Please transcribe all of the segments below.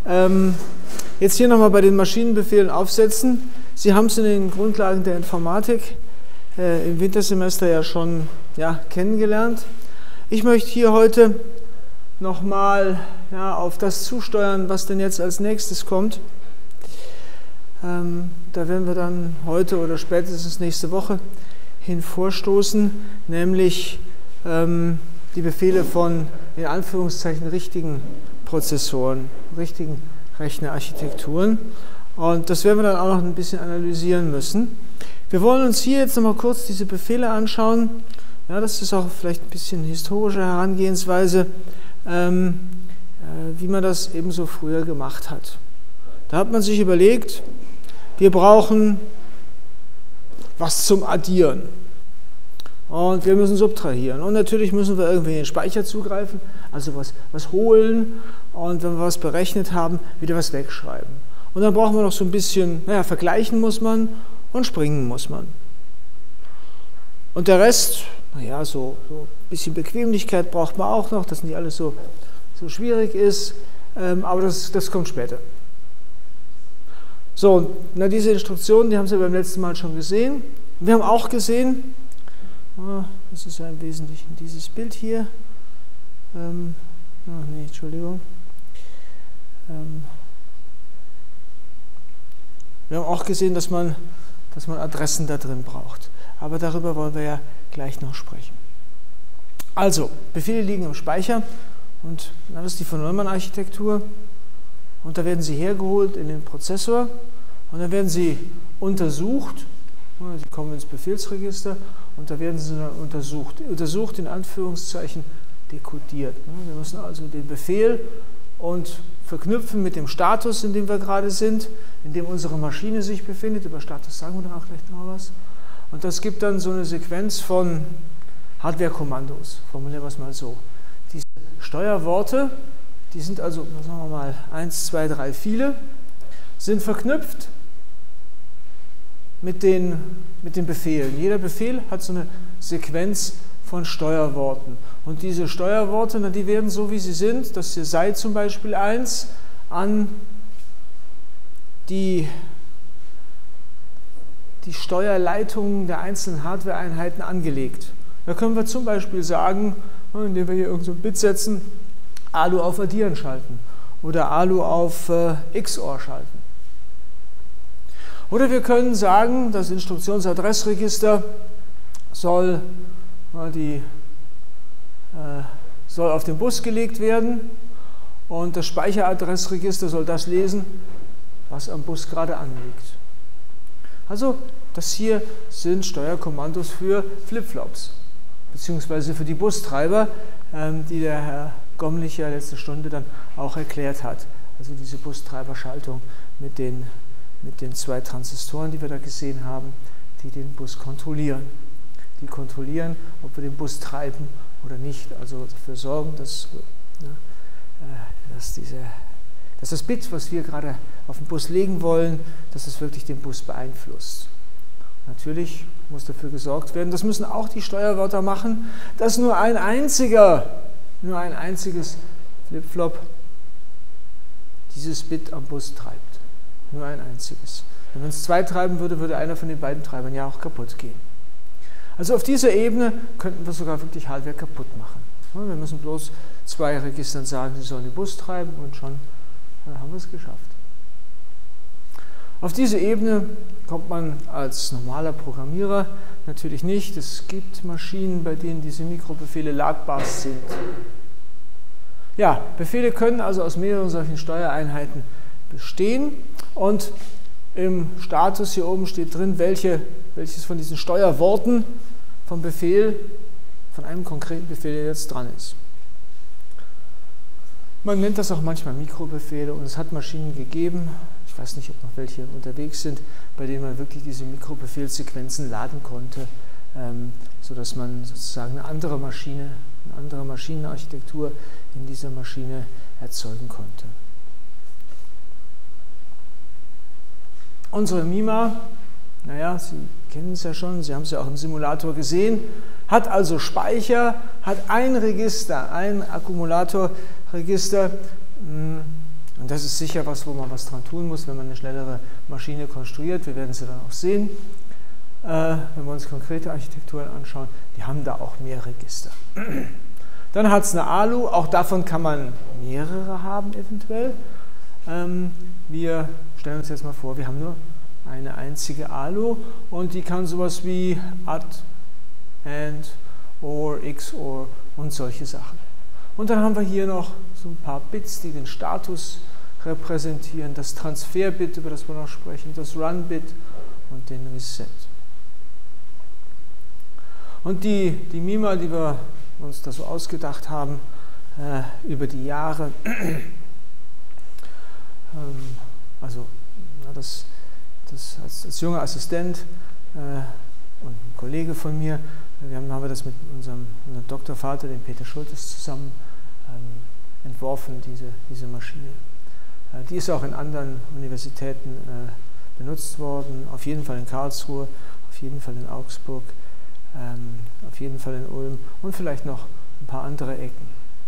Jetzt hier nochmal bei den Maschinenbefehlen aufsetzen. Sie haben es in den Grundlagen der Informatik im Wintersemester ja schon kennengelernt. Ich möchte hier heute nochmal auf das zusteuern, was denn jetzt als nächstes kommt. Da werden wir dann heute oder spätestens nächste Woche hin vorstoßen, nämlich die Befehle von, in Anführungszeichen, richtigen Prozessoren, richtigen Rechnerarchitekturen. Und das werden wir dann auch noch ein bisschen analysieren müssen. Wir wollen uns hier jetzt nochmal kurz diese Befehle anschauen. Ja, das ist auch vielleicht ein bisschen historische Herangehensweise, wie man das ebenso früher gemacht hat. Da hat man sich überlegt, wir brauchen was zum Addieren und wir müssen subtrahieren und natürlich müssen wir irgendwie in den Speicher zugreifen, also was holen und wenn wir was berechnet haben, wieder was wegschreiben. Und dann brauchen wir noch so ein bisschen, vergleichen muss man und springen muss man. Und der Rest, so ein bisschen Bequemlichkeit braucht man auch noch, dass nicht alles so schwierig ist, aber das kommt später. So, diese Instruktionen, die haben Sie beim letzten Mal schon gesehen. Wir haben auch gesehen, das ist ja im Wesentlichen dieses Bild hier. Entschuldigung. Wir haben auch gesehen, dass man Adressen da drin braucht. Aber darüber wollen wir ja gleich noch sprechen. Also, Befehle liegen im Speicher und das ist die von Neumann-Architektur. Und da werden sie hergeholt in den Prozessor und dann werden sie untersucht. Sie kommen ins Befehlsregister und da werden sie dann untersucht in Anführungszeichen dekodiert. Wir müssen also den Befehl und verknüpfen mit dem Status, in dem wir gerade sind, in dem unsere Maschine sich befindet. Über Status sagen wir dann auch gleich noch was. Und das gibt dann so eine Sequenz von Hardware-Kommandos, formulieren wir es mal so. Diese Steuerworte, die sind also, sagen wir mal, 1, 2, 3, viele, sind verknüpft mit den Befehlen. Jeder Befehl hat so eine Sequenz von Steuerworten. Und diese Steuerworte, die werden so, wie sie sind, dass hier sei zum Beispiel 1 an die Steuerleitungen der einzelnen Hardware-Einheiten angelegt. Da können wir zum Beispiel sagen, indem wir hier irgend so ein Bit setzen, ALU auf Addieren schalten oder ALU auf XOR schalten. Oder wir können sagen, das Instruktionsadressregister soll auf den Bus gelegt werden und das Speicheradressregister soll das lesen, was am Bus gerade anliegt. Also das hier sind Steuerkommandos für Flipflops, beziehungsweise für die Bustreiber, die der Herr Gomlich ja letzte Stunde dann auch erklärt hat. Also diese Bustreiberschaltung mit den 2 Transistoren, die wir da gesehen haben, die den Bus kontrollieren. Die kontrollieren, ob wir den Bus treiben oder nicht. Also dafür sorgen, dass das Bit, was wir gerade auf den Bus legen wollen, dass es wirklich den Bus beeinflusst. Natürlich muss dafür gesorgt werden, das müssen auch die Steuerwörter machen, dass nur ein einziges Flipflop dieses Bit am Bus treibt. Nur ein einziges. Wenn man es 2 treiben würde, würde einer von den beiden Treibern ja auch kaputt gehen. Also auf dieser Ebene könnten wir sogar wirklich Hardware kaputt machen. Wir müssen bloß 2 Registern sagen, sie sollen den Bus treiben und schon haben wir es geschafft. Auf diese Ebene kommt man als normaler Programmierer natürlich nicht. Es gibt Maschinen, bei denen diese Mikrobefehle ladbar sind. Ja, Befehle können also aus mehreren solchen Steuereinheiten bestehen und im Status hier oben steht drin, welches von diesen Steuerworten vom Befehl, von einem konkreten Befehl, der jetzt dran ist. Man nennt das auch manchmal Mikrobefehle und es hat Maschinen gegeben, ich weiß nicht, ob noch welche unterwegs sind, bei denen man wirklich diese Mikrobefehlssequenzen laden konnte, sodass man sozusagen eine andere Maschinenarchitektur in dieser Maschine erzeugen konnte. Unsere MIMA, Sie kennen es ja schon, Sie haben es ja auch im Simulator gesehen, hat also Speicher, hat ein Register, ein Akkumulatorregister, Und das ist sicher was, wo man was dran tun muss, wenn man eine schnellere Maschine konstruiert. Wir werden sie dann auch sehen, wenn wir uns konkrete Architekturen anschauen. Die haben da auch mehr Register. Dann hat es eine ALU, auch davon kann man mehrere haben eventuell. Wir stellen uns jetzt mal vor, wir haben nur eine einzige ALU und die kann sowas wie AD, AND, OR, XOR und solche Sachen. Und dann haben wir hier noch so ein paar Bits, die den Status repräsentieren, das Transferbit, über das wir noch sprechen, das Run-Bit und den Reset. Und die MIMA, die wir uns da so ausgedacht haben, über die Jahre, also das als junger Assistent und ein Kollege von mir, haben wir das mit unserem Doktorvater, dem Peter Schultes, zusammen entworfen, diese Maschine. Die ist auch in anderen Universitäten benutzt worden, auf jeden Fall in Karlsruhe, auf jeden Fall in Augsburg, auf jeden Fall in Ulm und vielleicht noch ein paar andere Ecken.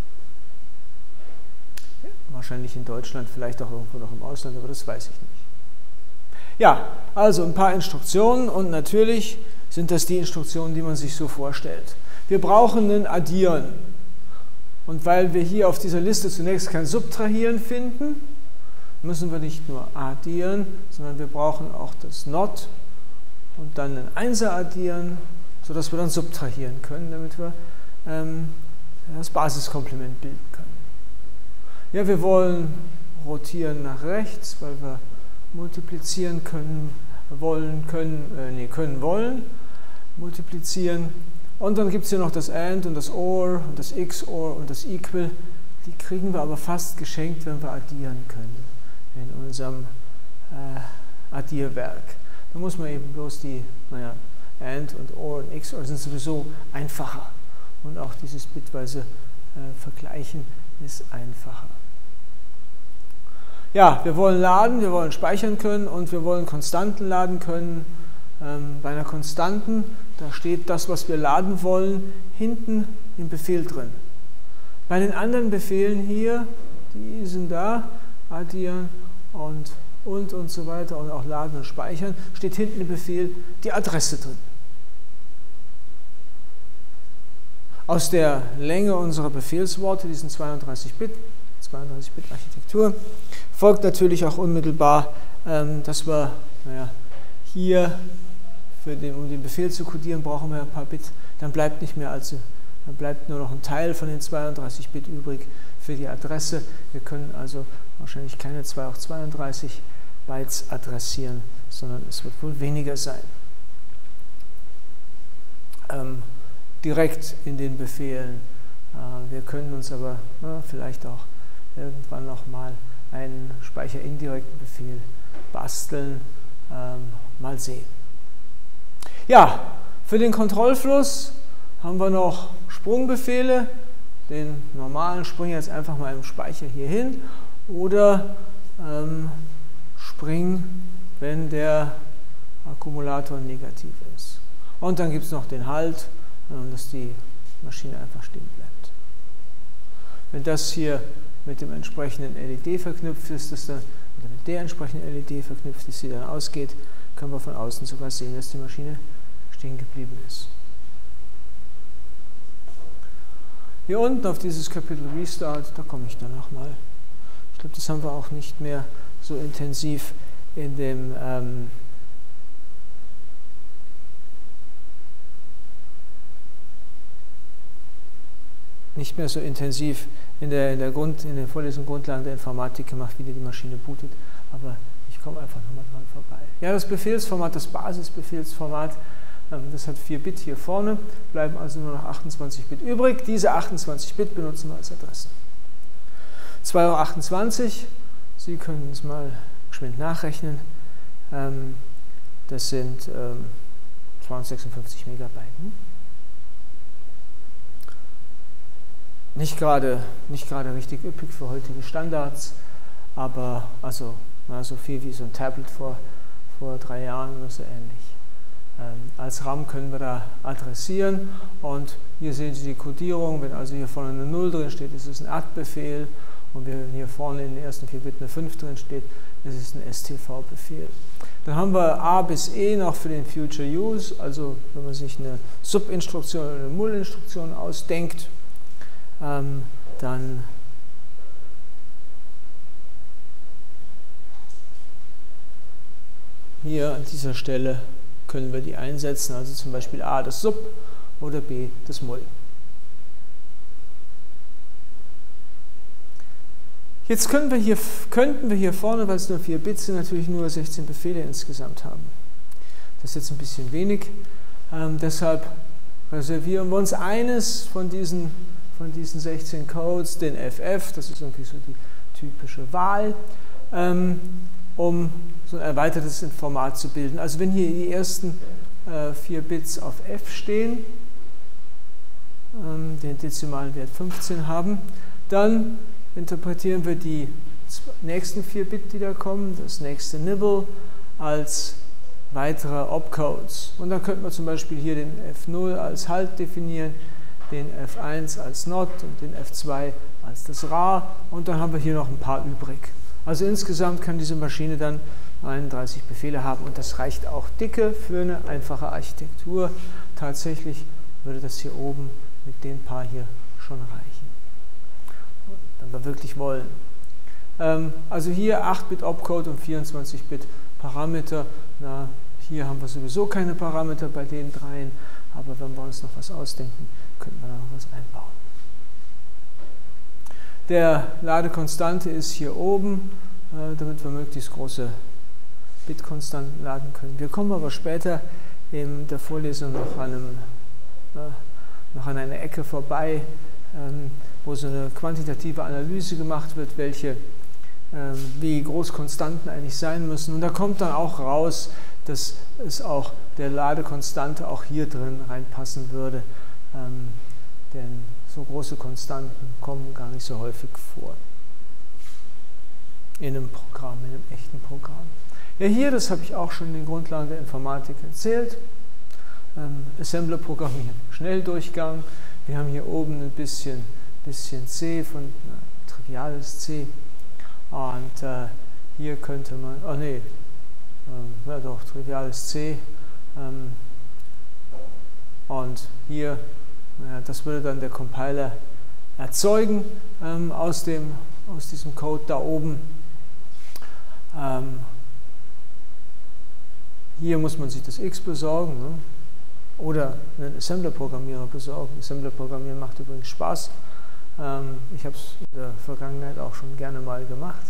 Wahrscheinlich in Deutschland, vielleicht auch irgendwo noch im Ausland, aber das weiß ich nicht. Ja, also ein paar Instruktionen und natürlich sind das die Instruktionen, die man sich so vorstellt. Wir brauchen ein Addieren. Und weil wir hier auf dieser Liste zunächst kein Subtrahieren finden, müssen wir nicht nur addieren, sondern wir brauchen auch das Not und dann ein Einser addieren, sodass wir dann subtrahieren können, damit wir das Basiskomplement bilden können. Ja, wir wollen rotieren nach rechts, weil wir multiplizieren können, wollen, multiplizieren. Und dann gibt es hier noch das AND und das OR und das XOR und das Equal. Die kriegen wir aber fast geschenkt, wenn wir addieren können in unserem Addierwerk. Da muss man eben bloß die, AND und OR und XOR sind sowieso einfacher. Und auch dieses bitweise Vergleichen ist einfacher. Ja, wir wollen laden, wir wollen speichern können und wir wollen Konstanten laden können. Bei einer Konstanten, da steht das, was wir laden wollen, hinten im Befehl drin. Bei den anderen Befehlen hier, die sind da, addieren und so weiter und auch laden und speichern, steht hinten im Befehl die Adresse drin. Aus der Länge unserer Befehlsworte, diesen 32-Bit Architektur, folgt natürlich auch unmittelbar, dass wir hier, um den Befehl zu codieren, brauchen wir ein paar Bit, dann bleibt nur noch ein Teil von den 32 Bit übrig für die Adresse. Wir können also wahrscheinlich keine 2 hoch 32 Bytes adressieren, sondern es wird wohl weniger sein. Direkt in den Befehlen. Wir können uns aber vielleicht auch irgendwann nochmal einen speicherindirekten Befehl basteln, mal sehen. Ja, für den Kontrollfluss haben wir noch Sprungbefehle. Den normalen spring jetzt einfach mal im Speicher hier hin oder spring, wenn der Akkumulator negativ ist. Und dann gibt es noch den Halt, dass die Maschine einfach stehen bleibt. Wenn das hier mit dem entsprechenden LED verknüpft ist, oder mit der entsprechenden LED verknüpft ist, die dann ausgeht, können wir von außen sogar sehen, dass die Maschine stehen geblieben ist. Hier unten auf dieses Kapitel Restart, da komme ich dann nochmal. Ich glaube, das haben wir auch nicht mehr so intensiv in dem in der Vorlesung Grundlagen der Informatik gemacht, wie die Maschine bootet, aber ich komme einfach nochmal dran vorbei. Ja, das Befehlsformat, das Basisbefehlsformat, das hat 4 Bit hier vorne, bleiben also nur noch 28 Bit übrig. Diese 28 Bit benutzen wir als Adressen. 2 hoch 28, Sie können es mal geschwind nachrechnen, das sind 256 Megabyte. Nicht gerade richtig üppig für heutige Standards, aber also so viel wie so ein Tablet vor 3 Jahren oder so ähnlich. Als RAM können wir da adressieren und hier sehen Sie die Codierung. Wenn also hier vorne eine 0 drin steht, ist es ein Add-Befehl und wir hier vorne in den ersten 4 Bit eine 5 drin steht, ist es ein STV-Befehl. Dann haben wir A bis E noch für den Future Use, also wenn man sich eine Subinstruktion oder eine Mull-Instruktion ausdenkt, dann hier an dieser Stelle können wir die einsetzen, also zum Beispiel A das Sub oder B das Mull. Jetzt könnten wir hier vorne, weil es nur 4 Bits sind, natürlich nur 16 Befehle insgesamt haben. Das ist jetzt ein bisschen wenig, deshalb reservieren wir uns eines von diesen 16 Codes, den FF, das ist irgendwie so die typische Wahl, um so ein erweitertes Format zu bilden. Also wenn hier die ersten 4 Bits auf F stehen, den dezimalen Wert 15 haben, dann interpretieren wir die nächsten 4 Bit, die da kommen, das nächste Nibble, als weitere Opcodes. Und dann könnte man zum Beispiel hier den F0 als Halt definieren, den F1 als Not und den F2 als das Ra, und dann haben wir hier noch ein paar übrig. Also insgesamt kann diese Maschine dann 31 Befehle haben, und das reicht auch dicke für eine einfache Architektur. Tatsächlich würde das hier oben mit den paar hier schon reichen, wenn wir wirklich wollen. Also hier 8-Bit Opcode und 24-Bit Parameter. Na, hier haben wir sowieso keine Parameter bei den dreien, aber wenn wir uns noch was ausdenken, könnten wir da noch was einbauen. Der Ladekonstante ist hier oben, damit wir möglichst große Bitkonstanten laden können. Wir kommen aber später in der Vorlesung noch an einer Ecke vorbei, wo so eine quantitative Analyse gemacht wird, wie groß Konstanten eigentlich sein müssen. Und da kommt dann auch raus, dass es auch der Ladekonstante auch hier drin reinpassen würde, denn so große Konstanten kommen gar nicht so häufig vor in einem Programm, in einem echten Programm. Ja, hier, das habe ich auch schon in den Grundlagen der Informatik erzählt, Assembler-Programmieren, Schnelldurchgang. Wir haben hier oben ein bisschen C, triviales C, und hier könnte man, ja doch, triviales C, und hier, das würde dann der Compiler erzeugen aus diesem Code da oben. Hier muss man sich das X besorgen, ne? Oder einen Assembler-Programmierer besorgen. Assembler-Programmieren macht übrigens Spaß. Ich habe es in der Vergangenheit auch schon gerne mal gemacht.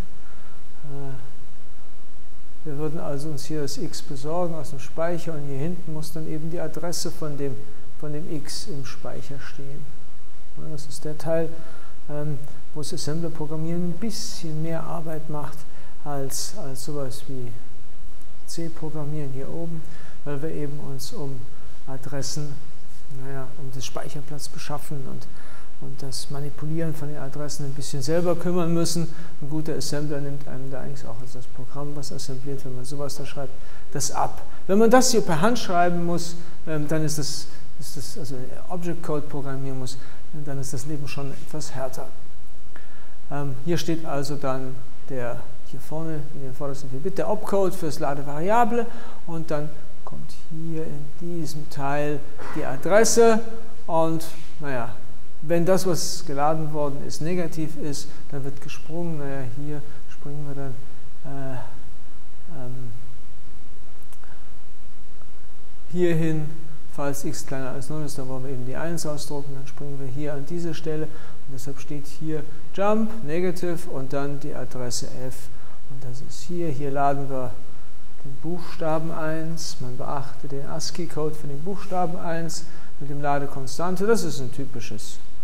Wir würden also uns hier das X besorgen aus dem Speicher, und hier hinten muss dann eben die Adresse von dem X im Speicher stehen. Das ist der Teil, wo das Assembler-Programmieren ein bisschen mehr Arbeit macht als sowas wie C-Programmieren hier oben, weil wir eben uns um Adressen, um das Speicherplatz beschaffen und das Manipulieren von den Adressen ein bisschen selber kümmern müssen. Ein guter Assembler nimmt einem da eigentlich auch als das Programm, was assembliert, wenn man sowas da schreibt, das ab. Wenn man das hier per Hand schreiben muss, dann ist das also Object-Code programmieren muss, dann ist das Leben schon etwas härter. Hier steht also dann hier vorne in den vordersten 4 Bit der Opcode für das Ladevariable, und dann kommt hier in diesem Teil die Adresse, und naja, wenn das, was geladen worden ist, negativ ist, dann wird gesprungen. Naja, hier springen wir dann hier hin, falls x kleiner als 0 ist, dann wollen wir eben die 1 ausdrucken, dann springen wir hier an diese Stelle, und deshalb steht hier Jump, Negative, und dann die Adresse F, und das ist hier laden wir den Buchstaben 1, man beachte den ASCII-Code für den Buchstaben 1 mit dem Ladekonstante, das ist eine typische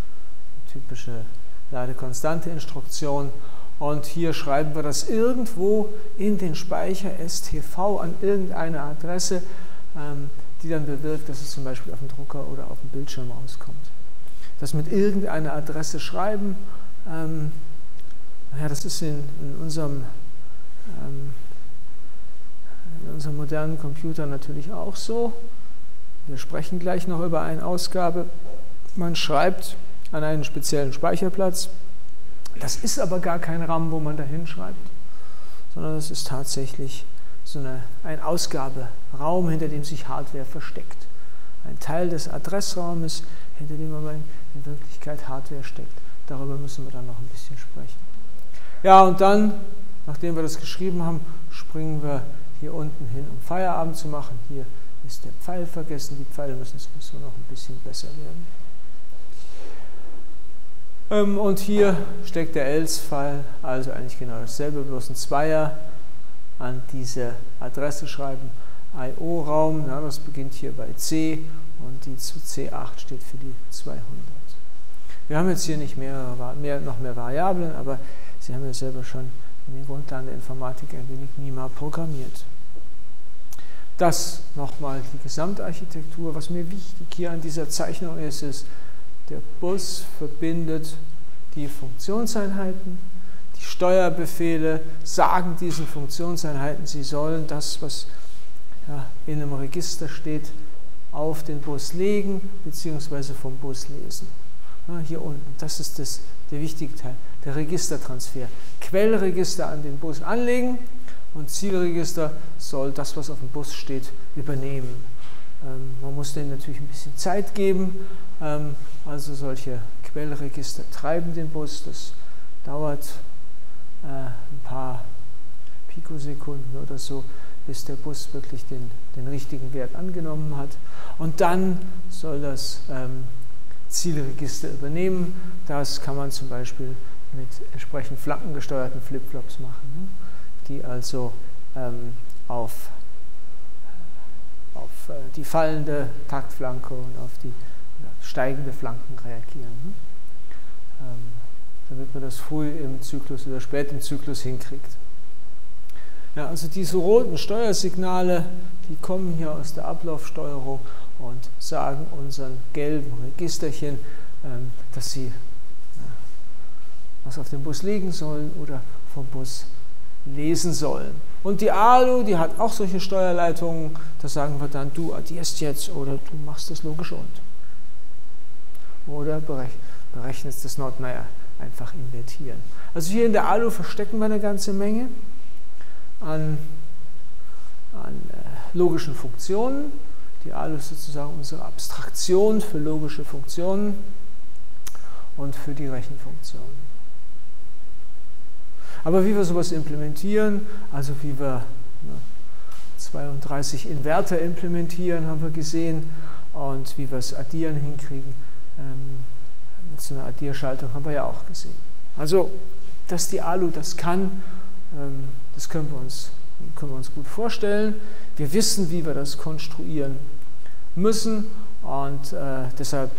Ladekonstante-Instruktion, und hier schreiben wir das irgendwo in den Speicher STV an irgendeine Adresse, die dann bewirkt, dass es zum Beispiel auf dem Drucker oder auf dem Bildschirm rauskommt. Das mit irgendeiner Adresse schreiben, das ist in unserem modernen Computer natürlich auch so. Wir sprechen gleich noch über eine Ausgabe. Man schreibt an einen speziellen Speicherplatz Das ist aber gar kein RAM, wo man da hinschreibt, sondern das ist tatsächlich so ein Ausgaberaum, hinter dem sich Hardware versteckt. Ein Teil des Adressraumes, hinter dem aber in Wirklichkeit Hardware steckt. Darüber müssen wir dann noch ein bisschen sprechen. Ja, und dann, nachdem wir das geschrieben haben, springen wir hier unten hin, um Feierabend zu machen. Hier ist der Pfeil vergessen. Die Pfeile müssen sowieso noch ein bisschen besser werden. Und hier steckt der else-Pfeil, also eigentlich genau dasselbe, bloß ein Zweier an diese Adresse schreiben. IO-Raum, das beginnt hier bei C und die zu C8 steht für die 200. Wir haben jetzt hier nicht noch mehr Variablen, aber Sie haben ja selber schon in den Grundlagen der Informatik ein wenig NIMA programmiert. Das nochmal die Gesamtarchitektur. Was mir wichtig hier an dieser Zeichnung ist, der Bus verbindet die Funktionseinheiten. Die Steuerbefehle sagen diesen Funktionseinheiten, sie sollen das, was in einem Register steht, auf den Bus legen bzw. vom Bus lesen. Hier unten, das ist der wichtige Teil, der Registertransfer. Quellregister an den Bus anlegen und Zielregister soll das, was auf dem Bus steht, übernehmen. Man muss denen natürlich ein bisschen Zeit geben, also solche Quellregister treiben den Bus, das dauert ein paar Pikosekunden oder so, bis der Bus wirklich den richtigen Wert angenommen hat. Und dann soll das Zielregister übernehmen. Das kann man zum Beispiel mit entsprechend flankengesteuerten Flipflops machen, die also auf die fallende Taktflanke und auf die steigende Flanken reagieren, damit man das früh im Zyklus oder spät im Zyklus hinkriegt. Ja, also diese roten Steuersignale, die kommen hier aus der Ablaufsteuerung und sagen unseren gelben Registerchen, dass sie was auf dem Bus liegen sollen oder vom Bus lesen sollen. Und die ALU, die hat auch solche Steuerleitungen, da sagen wir dann, du addierst jetzt oder du machst das logisch und. Oder berechnest das not, einfach invertieren. Also hier in der ALU verstecken wir eine ganze Menge an logischen Funktionen. Die ALU ist sozusagen unsere Abstraktion für logische Funktionen und für die Rechenfunktionen. Aber wie wir sowas implementieren, also wie wir 32 Inverter implementieren, haben wir gesehen, und wie wir das Addieren hinkriegen, mit so einer Addierschaltung haben wir ja auch gesehen. Also, dass die ALU das kann, das können wir uns gut vorstellen. Wir wissen, wie wir das konstruieren müssen, und deshalb,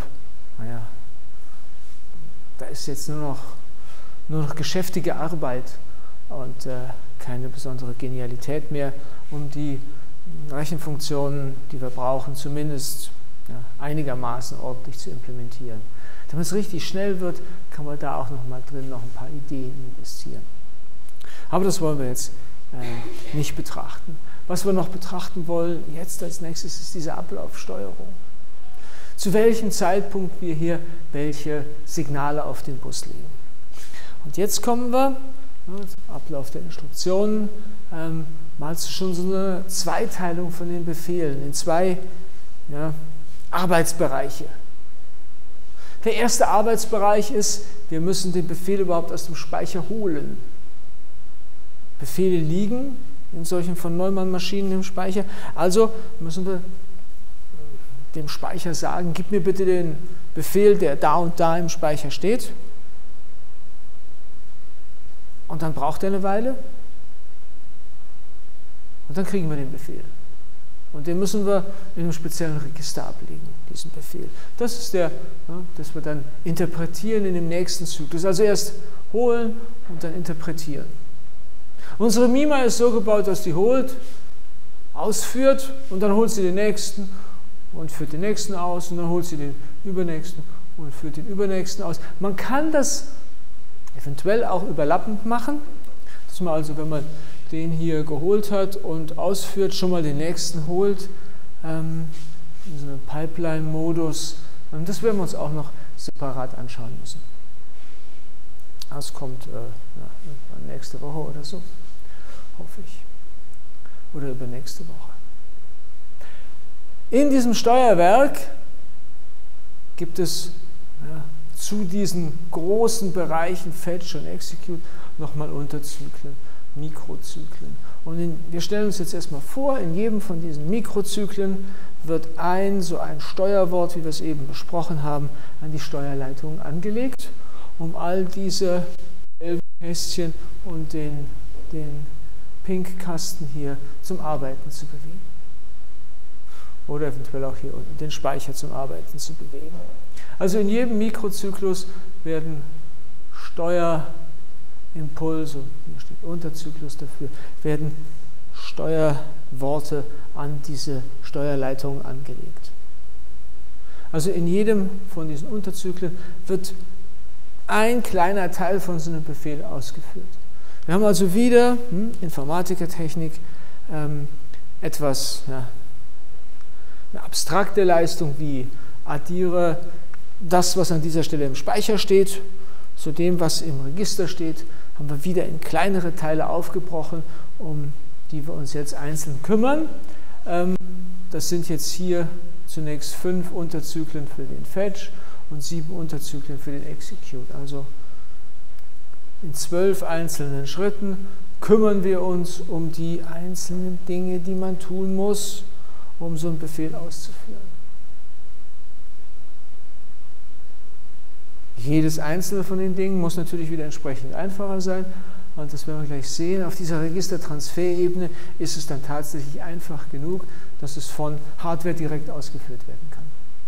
da ist jetzt nur noch geschäftige Arbeit und keine besondere Genialität mehr, um die Rechenfunktionen, die wir brauchen, zumindest einigermaßen ordentlich zu implementieren. Damit es richtig schnell wird, kann man da auch noch mal drin noch ein paar Ideen investieren. Aber das wollen wir jetzt nicht betrachten. Was wir noch betrachten wollen jetzt als nächstes ist diese Ablaufsteuerung. Zu welchem Zeitpunkt wir hier welche Signale auf den Bus legen. Und jetzt kommen wir, Ablauf der Instruktionen, mal zu schon so eine Zweiteilung von den Befehlen in zwei Arbeitsbereiche. Der erste Arbeitsbereich ist, wir müssen den Befehl überhaupt aus dem Speicher holen. Befehle liegen in solchen von Neumann-Maschinen im Speicher, also müssen wir dem Speicher sagen, gib mir bitte den Befehl, der da und da im Speicher steht. Und dann braucht er eine Weile. Und dann kriegen wir den Befehl. Und den müssen wir in einem speziellen Register ablegen, diesen Befehl. Das ist das wir dann interpretieren in dem nächsten Zyklus. Also erst holen und dann interpretieren. Unsere MIMA ist so gebaut, dass die holt, ausführt und dann holt sie den nächsten und führt den nächsten aus und dann holt sie den übernächsten und führt den übernächsten aus. Man kann das eventuell auch überlappend machen, dass man also, wenn man den hier geholt hat und ausführt, schon mal den nächsten holt, in so einem Pipeline-Modus. Das werden wir uns auch noch separat anschauen müssen. Das kommt nächste Woche oder so, hoffe ich. Oder übernächste Woche. In diesem Steuerwerk gibt es zu diesen großen Bereichen Fetch und Execute nochmal Unterzyklen, Mikrozyklen. Und wir stellen uns jetzt erstmal vor, in jedem von diesen Mikrozyklen wird so ein Steuerwort, wie wir es eben besprochen haben, an die Steuerleitung angelegt, um all diese gelben Kästchen und den Pink-Kasten hier zum Arbeiten zu bewegen. Oder eventuell auch hier unten den Speicher zum Arbeiten zu bewegen. Also in jedem Mikrozyklus werden Steuerimpulse, hier steht Unterzyklus dafür, werden Steuerworte an diese Steuerleitung angelegt. Also in jedem von diesen Unterzyklen wird ein kleiner Teil von so einem Befehl ausgeführt. Wir haben also wieder Informatikertechnik, etwas, eine abstrakte Leistung wie addiere das, was an dieser Stelle im Speicher steht, zu dem, was im Register steht, haben wir wieder in kleinere Teile aufgebrochen, um die wir uns jetzt einzeln kümmern. Das sind jetzt hier zunächst 5 Unterzyklen für den Fetch und 7 Unterzyklen für den Execute. Also in 12 einzelnen Schritten kümmern wir uns um die einzelnen Dinge, die man tun muss, um so einen Befehl auszuführen. Jedes einzelne von den Dingen muss natürlich wieder entsprechend einfacher sein. Und das werden wir gleich sehen. Auf dieser Registertransferebene ist es dann tatsächlich einfach genug, dass es von Hardware direkt ausgeführt werden kann.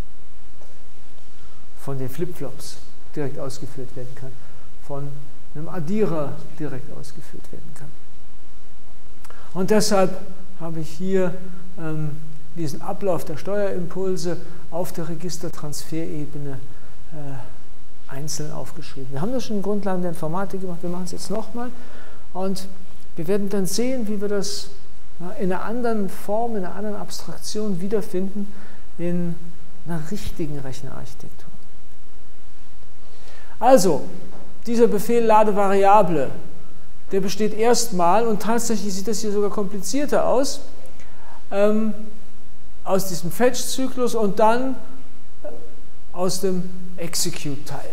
Von den Flipflops direkt ausgeführt werden kann. Von einem Addierer direkt ausgeführt werden kann. Und deshalb habe ich hier diesen Ablauf der Steuerimpulse auf der Registertransferebene einzeln aufgeschrieben. Wir haben das schon in Grundlagen der Informatik gemacht, wir machen es jetzt nochmal und wir werden dann sehen, wie wir das in einer anderen Form, in einer anderen Abstraktion wiederfinden in einer richtigen Rechnerarchitektur. Also, dieser Befehl lade Variable, der besteht erstmal, und tatsächlich sieht das hier sogar komplizierter aus diesem Fetch-Zyklus und dann aus dem Execute-Teil.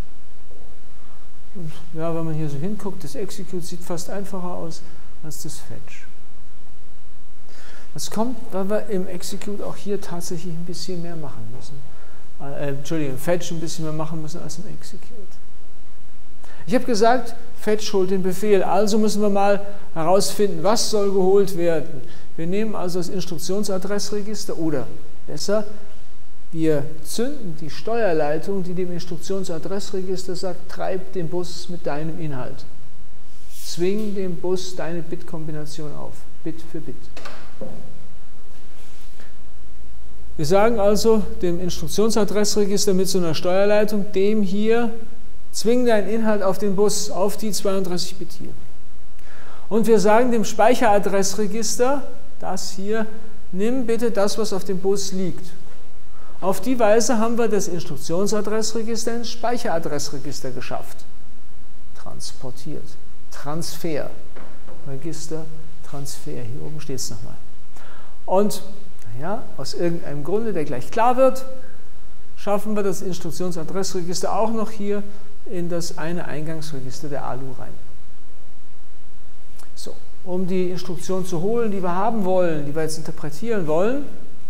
Und ja, wenn man hier so hinguckt, das Execute sieht fast einfacher aus als das Fetch. Das kommt, weil wir im Execute auch hier tatsächlich ein bisschen mehr machen müssen. Entschuldigung, im Fetch ein bisschen mehr machen müssen als im Execute. Ich habe gesagt, Fetch holt den Befehl, also müssen wir mal herausfinden, was soll geholt werden. Wir nehmen also das Instruktionsadressregister oder besser, wir zünden die Steuerleitung, die dem Instruktionsadressregister sagt, treib den Bus mit deinem Inhalt. Zwing dem Bus deine Bitkombination auf, Bit für Bit. Wir sagen also dem Instruktionsadressregister mit so einer Steuerleitung, dem hier, zwing deinen Inhalt auf den Bus, auf die 32 Bit hier. Und wir sagen dem Speicheradressregister, das hier, nimm bitte das, was auf dem Bus liegt. Auf die Weise haben wir das Instruktionsadressregister ins Speicheradressregister geschafft. Transportiert. Transfer. Register, Transfer. Hier oben steht es nochmal. Und naja, aus irgendeinem Grunde, der gleich klar wird, schaffen wir das Instruktionsadressregister auch noch hier in das eine Eingangsregister der ALU rein. So, um die Instruktion zu holen, die wir haben wollen, die wir jetzt interpretieren wollen,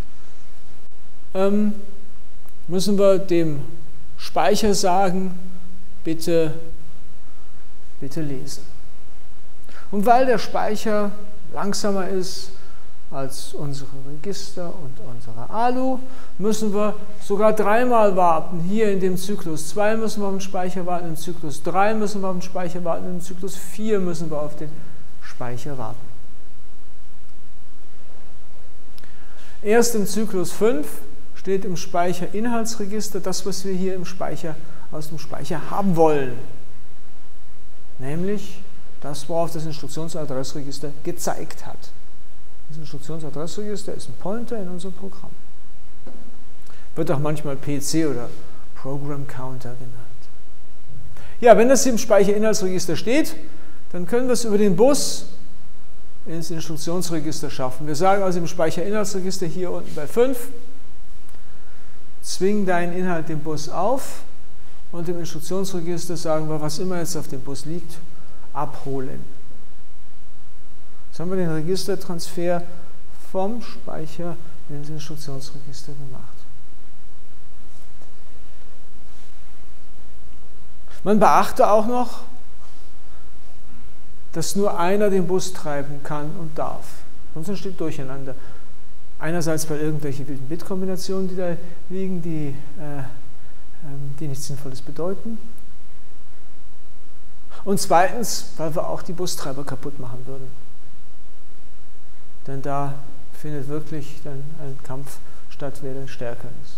müssen wir dem Speicher sagen, bitte lesen. Und weil der Speicher langsamer ist als unsere Register und unsere ALU, müssen wir sogar 3-mal warten. Hier in dem Zyklus 2 müssen wir auf den Speicher warten, im Zyklus 3 müssen wir auf den Speicher warten, im Zyklus 4 müssen wir auf den Speicher warten. Erst im Zyklus 5 steht im Speicherinhaltsregister das, was wir hier im Speicher, aus dem Speicher haben wollen. Nämlich das, worauf das Instruktionsadressregister gezeigt hat. Das Instruktionsadressregister ist ein Pointer in unserem Programm. Wird auch manchmal PC oder Program Counter genannt. Ja, wenn das im Speicherinhaltsregister steht, dann können wir es über den Bus ins Instruktionsregister schaffen. Wir sagen also im Speicherinhaltsregister hier unten bei 5, zwing deinen Inhalt dem Bus auf und im Instruktionsregister sagen wir, was immer jetzt auf dem Bus liegt, abholen. Jetzt haben wir den Registertransfer vom Speicher ins Instruktionsregister gemacht. Man beachte auch noch, dass nur einer den Bus treiben kann und darf. Sonst entsteht Durcheinander. Einerseits, weil irgendwelche wilden Bitkombinationen, die da liegen, die nichts Sinnvolles bedeuten. Und zweitens, weil wir auch die Bustreiber kaputt machen würden. Denn da findet wirklich dann ein Kampf statt, wer denn stärker ist.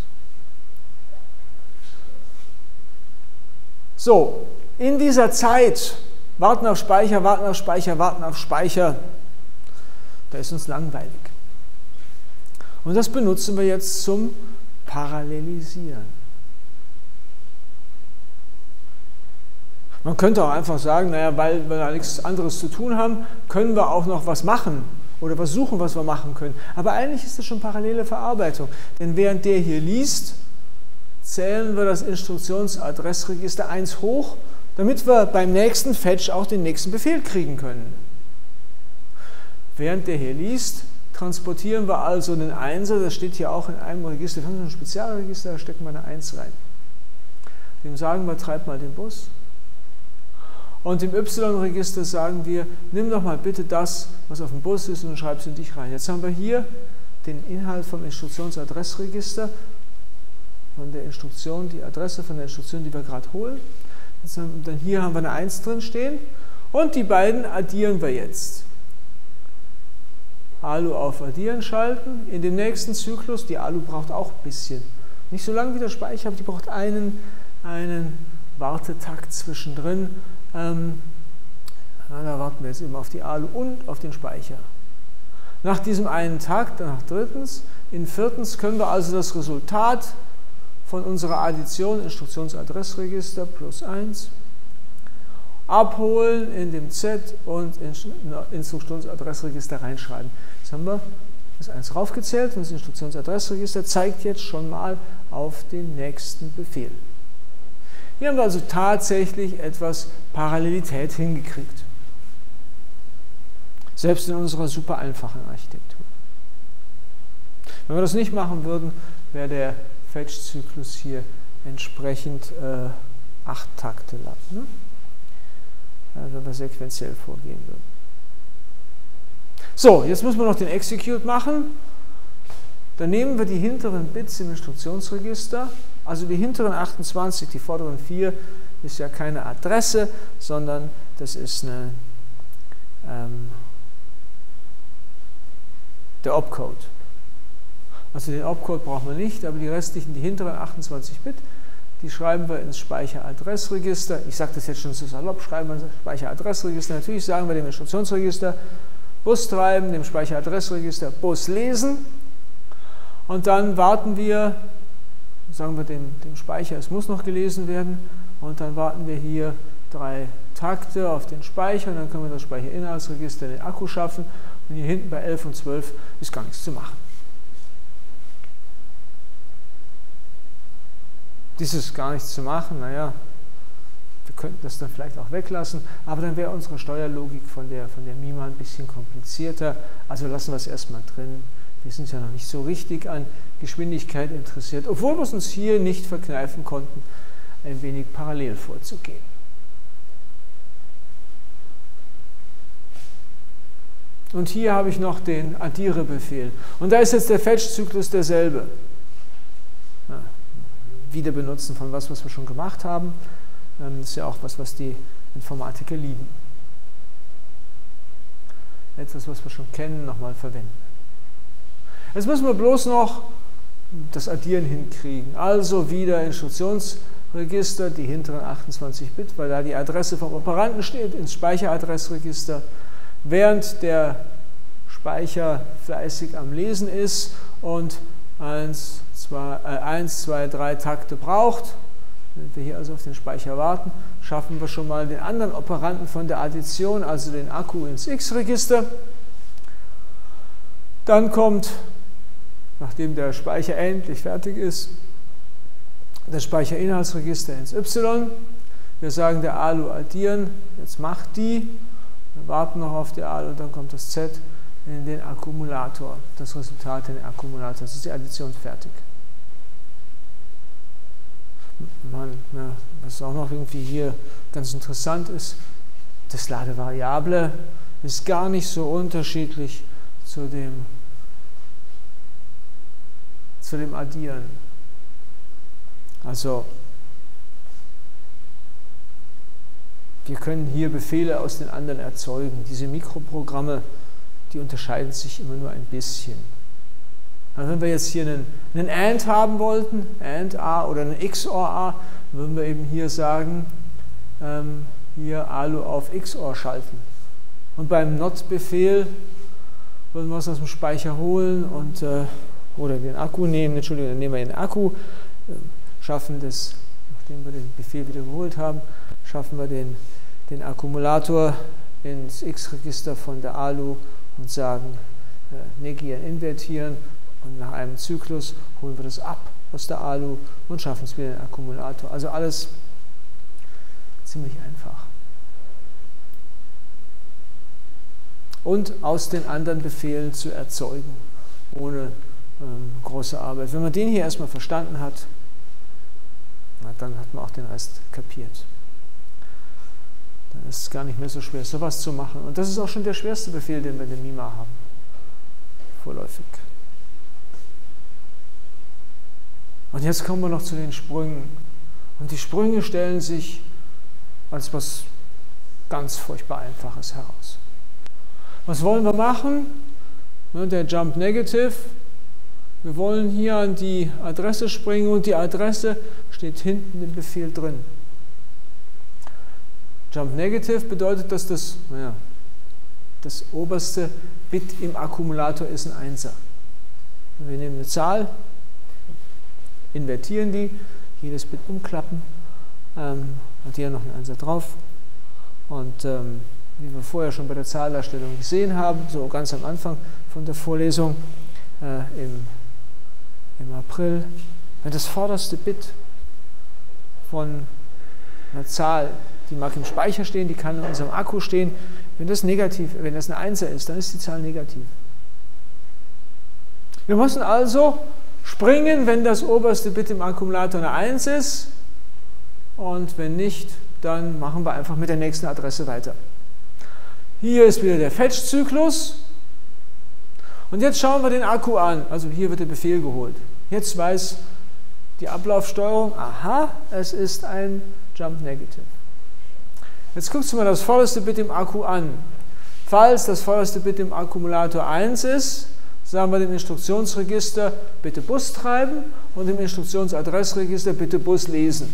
So, in dieser Zeit, warten auf Speicher, warten auf Speicher, warten auf Speicher, da ist uns langweilig. Und das benutzen wir jetzt zum Parallelisieren. Man könnte auch einfach sagen, naja, weil wir da nichts anderes zu tun haben, können wir auch noch was machen oder was suchen, was wir machen können. Aber eigentlich ist das schon parallele Verarbeitung. Denn während der hier liest, zählen wir das Instruktionsadressregister 1 hoch, damit wir beim nächsten Fetch auch den nächsten Befehl kriegen können. Während der hier liest, transportieren wir also den 1er, das steht hier auch in einem Register, wir haben ein Spezialregister, da stecken wir eine 1 rein. Dem sagen wir, treib mal den Bus. Und im Y-Register sagen wir, nimm doch mal bitte das, was auf dem Bus ist, und schreib es in dich rein. Jetzt haben wir hier den Inhalt vom Instruktionsadressregister, von der Instruktion, die Adresse von der Instruktion, die wir gerade holen. Dann hier haben wir eine 1 drin stehen und die beiden addieren wir jetzt. ALU auf Addieren schalten. In dem nächsten Zyklus, die ALU braucht auch ein bisschen. Nicht so lange wie der Speicher, aber die braucht einen Wartetakt zwischendrin. Da warten wir jetzt eben auf die ALU und auf den Speicher. Nach diesem einen Takt, danach drittens, in viertens können wir also das Resultat von unserer Addition Instruktionsadressregister plus 1 abholen in dem Z und Instruktionsadressregister reinschreiben. Jetzt haben wir das 1 raufgezählt und das Instruktionsadressregister zeigt jetzt schon mal auf den nächsten Befehl. Hier haben wir also tatsächlich etwas Parallelität hingekriegt. Selbst in unserer super einfachen Architektur. Wenn wir das nicht machen würden, wäre der Fetch-Zyklus hier entsprechend 8 Takte lang, ne? Wenn wir sequenziell vorgehen würden. So, jetzt müssen wir noch den Execute machen. Dann nehmen wir die hinteren Bits im Instruktionsregister, also die hinteren 28, die vorderen 4 ist ja keine Adresse, sondern das ist der Opcode. Also den Opcode brauchen wir nicht, aber die restlichen, die hinteren 28 Bit, die schreiben wir ins Speicheradressregister. Ich sage das jetzt schon zu salopp, schreiben wir ins Speicheradressregister. Natürlich sagen wir dem Instruktionsregister Bus treiben, dem Speicheradressregister Bus lesen. Und dann warten wir, sagen wir dem Speicher, es muss noch gelesen werden. Und dann warten wir hier 3 Takte auf den Speicher. Und dann können wir das Speicherinhaltsregister in den Akku schaffen. Und hier hinten bei 11 und 12 ist gar nichts zu machen. Dieses gar nichts zu machen, naja, wir könnten das dann vielleicht auch weglassen, aber dann wäre unsere Steuerlogik von der MIMA ein bisschen komplizierter. Also lassen wir es erstmal drin. Wir sind ja noch nicht so richtig an Geschwindigkeit interessiert, obwohl wir es uns hier nicht verkneifen konnten, ein wenig parallel vorzugehen. Und hier habe ich noch den Addiere-Befehl. Und da ist jetzt der Fetch-Zyklus derselbe. Ja, wieder benutzen von was wir schon gemacht haben. Das ist ja auch was die Informatiker lieben. Etwas, was wir schon kennen, nochmal verwenden. Jetzt müssen wir bloß noch das Addieren hinkriegen. Also wieder Instruktionsregister, die hinteren 28 Bit, weil da die Adresse vom Operanten steht, ins Speicheradressregister. Während der Speicher fleißig am Lesen ist und 1, 2, 3 Takte braucht, Wenn wir hier also auf den Speicher warten, schaffen wir schon mal den anderen Operanten von der Addition, also den Akku ins X-Register. Dann kommt, nachdem der Speicher endlich fertig ist, das Speicherinhaltsregister ins Y. Wir sagen der ALU addieren, jetzt macht die, wir warten noch auf die ALU und dann kommt das Z in den Akkumulator, das Resultat in den Akkumulator, das ist die Addition fertig. Was auch noch irgendwie hier ganz interessant ist, das Ladevariable ist gar nicht so unterschiedlich zu dem Addieren. Also wir können hier Befehle aus den anderen erzeugen. Diese Mikroprogramme, die unterscheiden sich immer nur ein bisschen. Also wenn wir jetzt hier einen AND haben wollten, AND A oder einen XOR A, würden wir eben hier sagen, hier ALU auf XOR schalten. Und beim NOT-Befehl würden wir es aus dem Speicher holen und, oder den Akku nehmen, Entschuldigung, dann nehmen wir den Akku, schaffen das, nachdem wir den Befehl wieder geholt haben, schaffen wir den Akkumulator ins X-Register von der ALU und sagen, negieren, invertieren. Und nach einem Zyklus holen wir das ab aus der ALU und schaffen es wieder in den Akkumulator. Also alles ziemlich einfach. Und aus den anderen Befehlen zu erzeugen, ohne große Arbeit. Wenn man den hier erstmal verstanden hat, dann hat man auch den Rest kapiert. Dann ist es gar nicht mehr so schwer, sowas zu machen. Und das ist auch schon der schwerste Befehl, den wir in dem MIMA haben, vorläufig. Und jetzt kommen wir noch zu den Sprüngen. Und die Sprünge stellen sich als was ganz furchtbar Einfaches heraus. Was wollen wir machen? Der Jump Negative. Wir wollen hier an die Adresse springen und die Adresse steht hinten im Befehl drin. Jump Negative bedeutet, dass das oberste Bit im Akkumulator ist ein Einser. Wir nehmen eine Zahl, invertieren die, jedes Bit umklappen, addieren noch einen Einser drauf und wie wir vorher schon bei der Zahldarstellung gesehen haben, so ganz am Anfang von der Vorlesung im April, wenn das vorderste Bit von einer Zahl, die mag im Speicher stehen, die kann in unserem Akku stehen, wenn das negativ, wenn das eine Einser ist, dann ist die Zahl negativ. Wir müssen also springen, wenn das oberste Bit im Akkumulator eine 1 ist und wenn nicht, dann machen wir einfach mit der nächsten Adresse weiter. Hier ist wieder der Fetch-Zyklus und jetzt schauen wir den Akku an, also hier wird der Befehl geholt. Jetzt weiß die Ablaufsteuerung, aha, es ist ein Jump Negative. Jetzt guckst du mal das vorderste Bit im Akku an. Falls das vorderste Bit im Akkumulator 1 ist, sagen wir dem Instruktionsregister bitte Bus treiben und im Instruktionsadressregister bitte Bus lesen.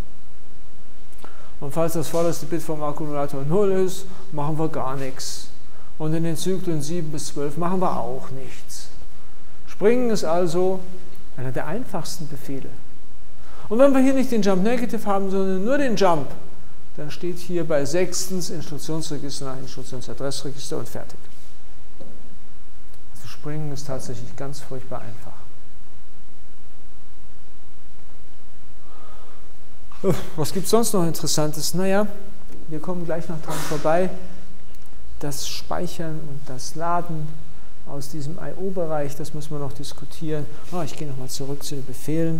Und falls das vorderste Bit vom Akkumulator 0 ist, machen wir gar nichts. Und in den Zyklen 7 bis 12 machen wir auch nichts. Springen ist also einer der einfachsten Befehle. Und wenn wir hier nicht den Jump Negative haben, sondern nur den Jump, dann steht hier bei 6. Instruktionsregister nach Instruktionsadressregister und fertig. Also springen ist tatsächlich ganz furchtbar einfach. Was gibt es sonst noch Interessantes? Naja, wir kommen gleich noch dran vorbei. Das Speichern und das Laden aus diesem I/O-Bereich, das müssen wir noch diskutieren. Ich gehe nochmal zurück zu den Befehlen.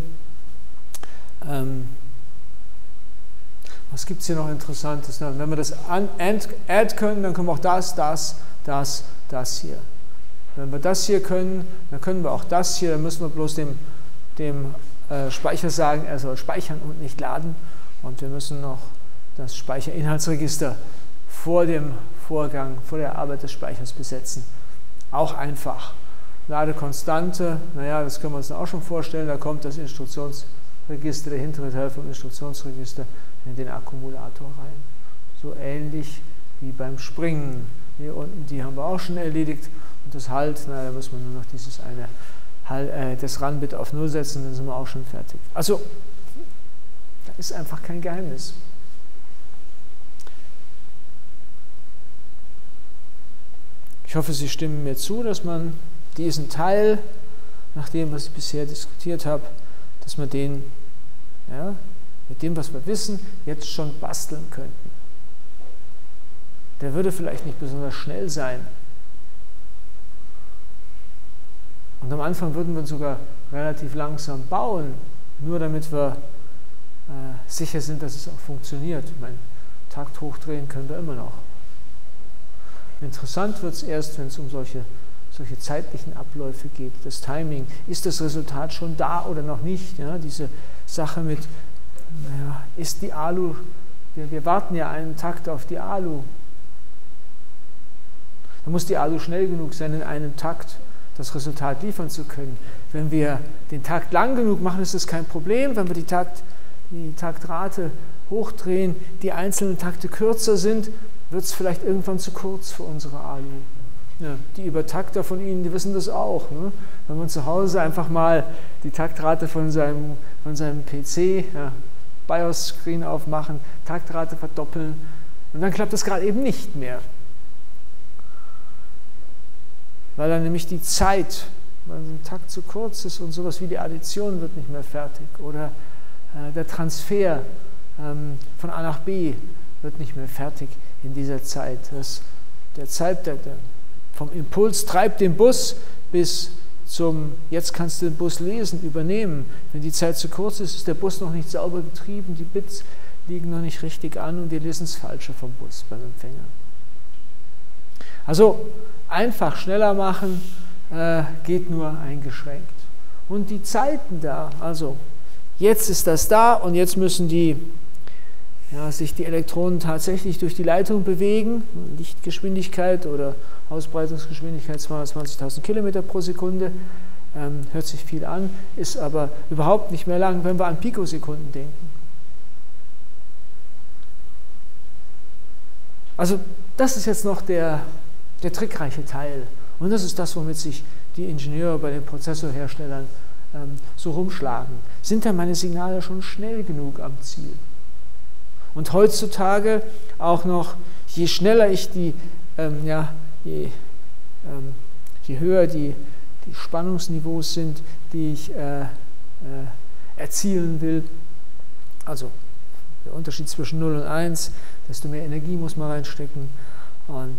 Was gibt es hier noch Interessantes? Na, wenn wir das add können, dann können wir auch das hier. Wenn wir das hier können, dann können wir auch das hier. Dann müssen wir bloß dem Speicher sagen, er soll speichern und nicht laden. Und wir müssen noch das Speicherinhaltsregister vor dem Vorgang, vor der Arbeit des Speichers besetzen. Auch einfach. Ladekonstante, naja, das können wir uns auch schon vorstellen, da kommt das Instruktionsregister, der hintere Teil vom Instruktionsregister in den Akkumulator rein. So ähnlich wie beim Springen. Hier unten, die haben wir auch schon erledigt. Und das Halt, da müssen wir nur noch dieses das Run-Bit auf 0 setzen, dann sind wir auch schon fertig. Also, Da ist einfach kein Geheimnis. Ich hoffe, Sie stimmen mir zu, dass man diesen Teil, nach dem, was ich bisher diskutiert habe, dass man den, ja, mit dem, was wir wissen, jetzt schon basteln könnten. Der würde vielleicht nicht besonders schnell sein. Und am Anfang würden wir ihn sogar relativ langsam bauen, nur damit wir sicher sind, dass es auch funktioniert. Ich meine, Takt hochdrehen können wir immer noch. Interessant wird es erst, wenn es um solche zeitlichen Abläufe geht, das Timing. Ist das Resultat schon da oder noch nicht? Ja, diese Sache mit, naja, ist die Alu, wir warten ja einen Takt auf die Alu. Da muss die Alu schnell genug sein, in einem Takt das Resultat liefern zu können. Wenn wir den Takt lang genug machen, ist das kein Problem. Wenn wir die Taktrate hochdrehen, die einzelnen Takte kürzer sind, wird es vielleicht irgendwann zu kurz für unsere Alu. Ja, die Übertakter von Ihnen, die wissen das auch. Ne? Wenn man zu Hause einfach mal die Taktrate von seinem PC, ja, BIOS-Screen aufmachen, Taktrate verdoppeln und dann klappt das gerade eben nicht mehr. Weil dann nämlich die Zeit, weil ein Takt zu kurz ist und sowas wie die Addition wird nicht mehr fertig oder der Transfer von A nach B wird nicht mehr fertig in dieser Zeit. Vom Impuls treibt den Bus bis zum, jetzt kannst du den Bus lesen, übernehmen. Wenn die Zeit zu kurz ist, ist der Bus noch nicht sauber getrieben, die Bits liegen noch nicht richtig an und wir lesen das Falsche vom Bus beim Empfänger. Also einfach schneller machen geht nur eingeschränkt. Und die Zeiten da, also jetzt ist das da und jetzt müssen sich die Elektronen tatsächlich durch die Leitung bewegen, Lichtgeschwindigkeit oder Ausbreitungsgeschwindigkeit 220.000 Kilometer pro Sekunde, hört sich viel an, ist aber überhaupt nicht mehr lang, wenn wir an Pikosekunden denken. Also das ist jetzt noch der trickreiche Teil und das ist das, womit sich die Ingenieure bei den Prozessorherstellern so rumschlagen. Sind denn meine Signale schon schnell genug am Ziel? Und heutzutage auch noch, je schneller ich je höher die Spannungsniveaus sind, die ich erzielen will, also der Unterschied zwischen 0 und 1, desto mehr Energie muss man reinstecken. Und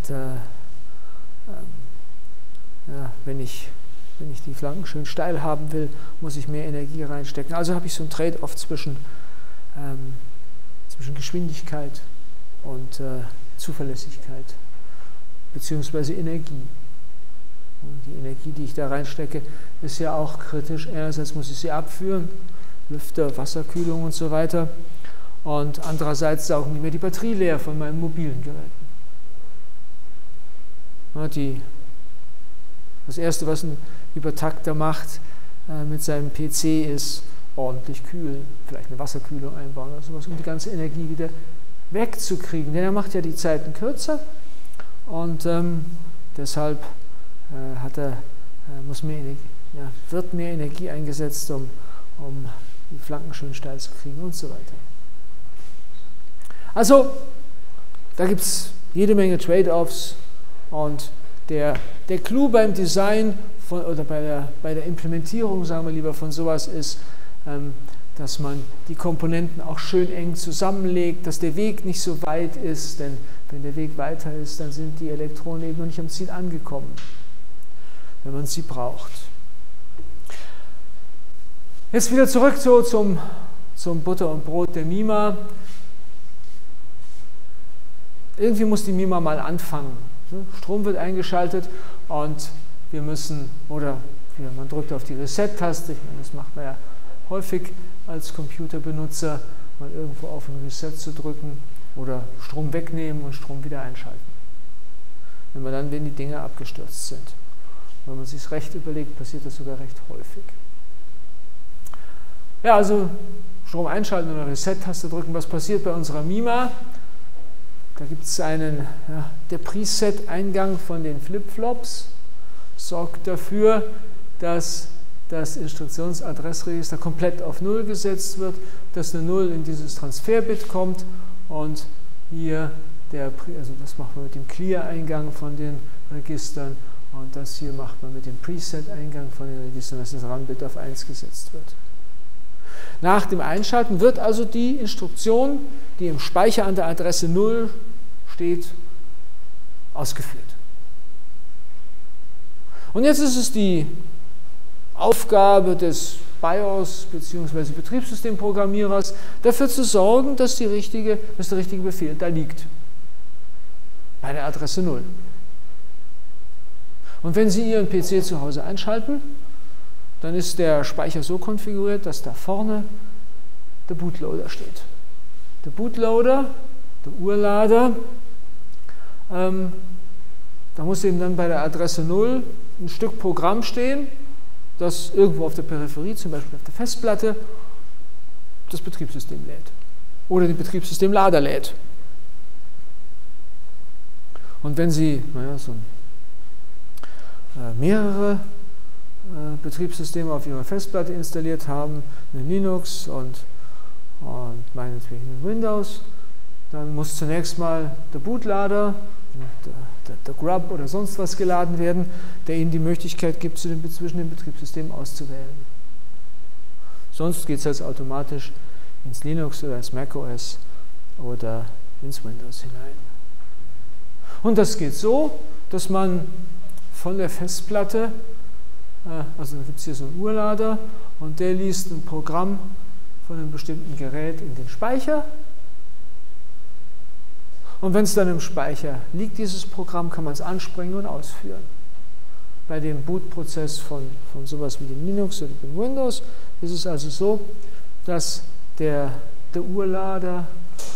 wenn ich die Flanken schön steil haben will, muss ich mehr Energie reinstecken. Also habe ich so ein Trade-off zwischen Geschwindigkeit und Zuverlässigkeit, beziehungsweise Energie. Und die Energie, die ich da reinstecke, ist ja auch kritisch. Einerseits muss ich sie abführen, Lüfter, Wasserkühlung und so weiter. Und andererseits saugen die mir die Batterie leer von meinen mobilen Geräten. Das Erste, was ein Übertakter macht mit seinem PC, ist ordentlich kühlen, vielleicht eine Wasserkühlung einbauen oder sowas, um die ganze Energie wieder wegzukriegen. Denn er macht ja die Zeiten kürzer und deshalb wird mehr Energie eingesetzt, um die Flanken schön steil zu kriegen und so weiter. Also, da gibt es jede Menge Trade-offs und der Clou beim Design oder bei der Implementierung, sagen wir lieber, von sowas ist, dass man die Komponenten auch schön eng zusammenlegt, dass der Weg nicht so weit ist, denn wenn der Weg weiter ist, dann sind die Elektronen eben noch nicht am Ziel angekommen, wenn man sie braucht. Jetzt wieder zurück zum Butter und Brot der MIMA. Irgendwie muss die MIMA mal anfangen. Strom wird eingeschaltet und wir müssen, man drückt auf die Reset-Taste, das macht man ja häufig als Computerbenutzer, mal irgendwo auf ein Reset zu drücken oder Strom wegnehmen und Strom wieder einschalten. Wenn die Dinge abgestürzt sind. Wenn man sich es recht überlegt, passiert das sogar recht häufig. Ja, also Strom einschalten oder Reset-Taste drücken. Was passiert bei unserer MIMA? Da gibt es der Preset-Eingang von den Flip-Flops, sorgt dafür, dass das Instruktionsadressregister komplett auf 0 gesetzt wird, dass eine 0 in dieses Transferbit kommt und hier also das macht man mit dem Clear-Eingang von den Registern und das hier macht man mit dem Preset-Eingang von den Registern, dass das RAM-Bit auf 1 gesetzt wird. Nach dem Einschalten wird also die Instruktion, die im Speicher an der Adresse 0 steht, ausgeführt. Und jetzt ist es die Aufgabe des BIOS bzw. Betriebssystemprogrammierers, dafür zu sorgen, dass der richtige Befehl da liegt. Bei der Adresse 0. Und wenn Sie Ihren PC zu Hause einschalten, dann ist der Speicher so konfiguriert, dass da vorne der Bootloader steht. Der Bootloader, der Urlader, da muss eben dann bei der Adresse 0 ein Stück Programm stehen, das irgendwo auf der Peripherie, zum Beispiel auf der Festplatte, das Betriebssystem lädt. Oder den Betriebssystemlader lädt. Und wenn Sie mehrere Betriebssysteme auf Ihrer Festplatte installiert haben, in Linux und meinetwegen in Windows, dann muss zunächst mal der Bootlader, der Grub oder sonst was geladen werden, der Ihnen die Möglichkeit gibt, zwischen den Betriebssystemen auszuwählen. Sonst geht es also automatisch ins Linux oder ins macOS oder ins Windows hinein. Und das geht so, dass man von der Festplatte, also da gibt es hier so einen Urlader und der liest ein Programm von einem bestimmten Gerät in den Speicher. Und wenn es dann im Speicher liegt, dieses Programm, kann man es anspringen und ausführen. Bei dem Bootprozess von sowas wie dem Linux oder dem Windows ist es also so, dass der Urlader,